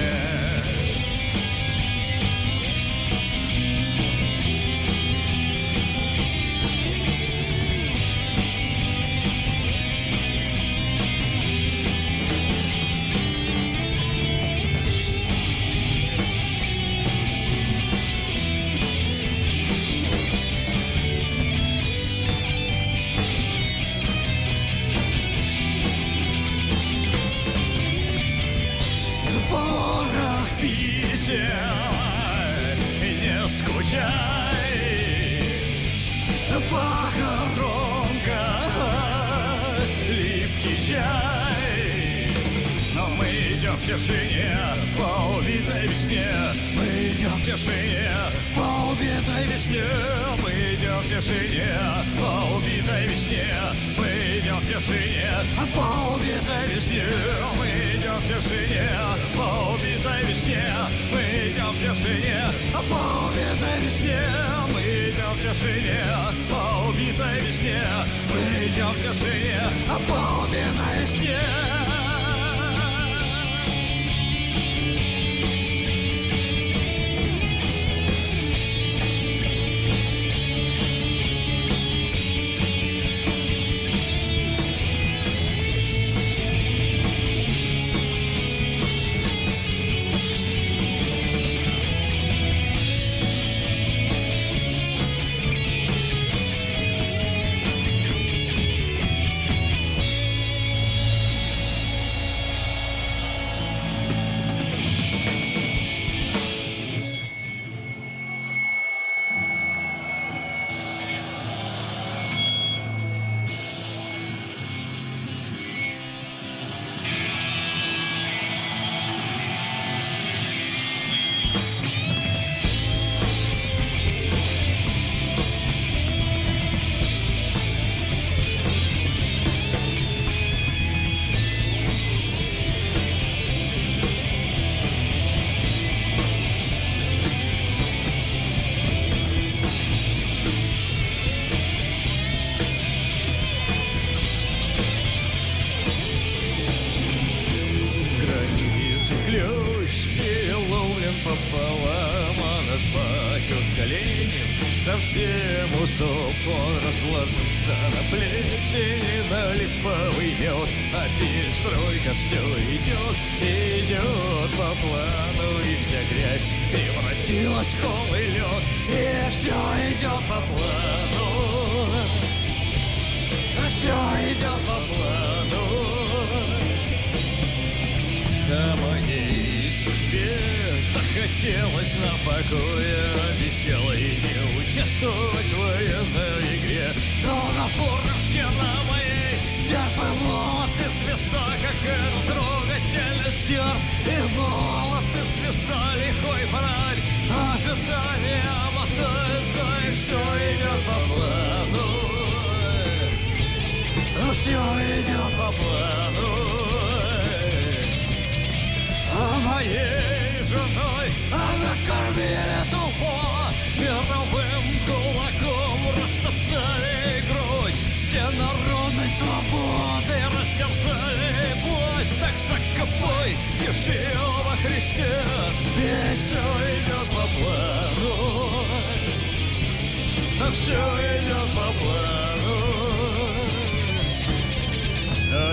Не скучай, похоронка, липкий чай. Но мы идем в тишине, по убитой весне, мы идем в тишине, по убитой весне, мы идем в тишине, по убитой весне, мы идем в тишине, по убитой весне, мы идем в тишине, по убитой весне, мы идем в тишине, по убитой весне, мы идем в тишине, по убитой весне, мы идем в тишине, по убитой весне. Совсем усоп, он разложится на плесени, на липовый мед, а перестройка все идет, идет по плану, и вся грязь превратилась в голый лед, и все идет по плану, все идет по плану. А моей судьбе захотелось на покое веселой не участвовать в военной игре. Но на фуражке на моей серп и молот и звезда, как этот трогательный серп и молот и звезда, лихой фонарь. Ожидание мотается, и все идет по плану, все идет по плану. А моей женой она кормили тупо, мировым кулаком растоптали грудь, все народной свободы растерзали плоть. Так закопай тиши во Христе, ведь все идет по плану, все идет по плану.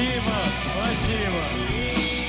Спасибо, спасибо.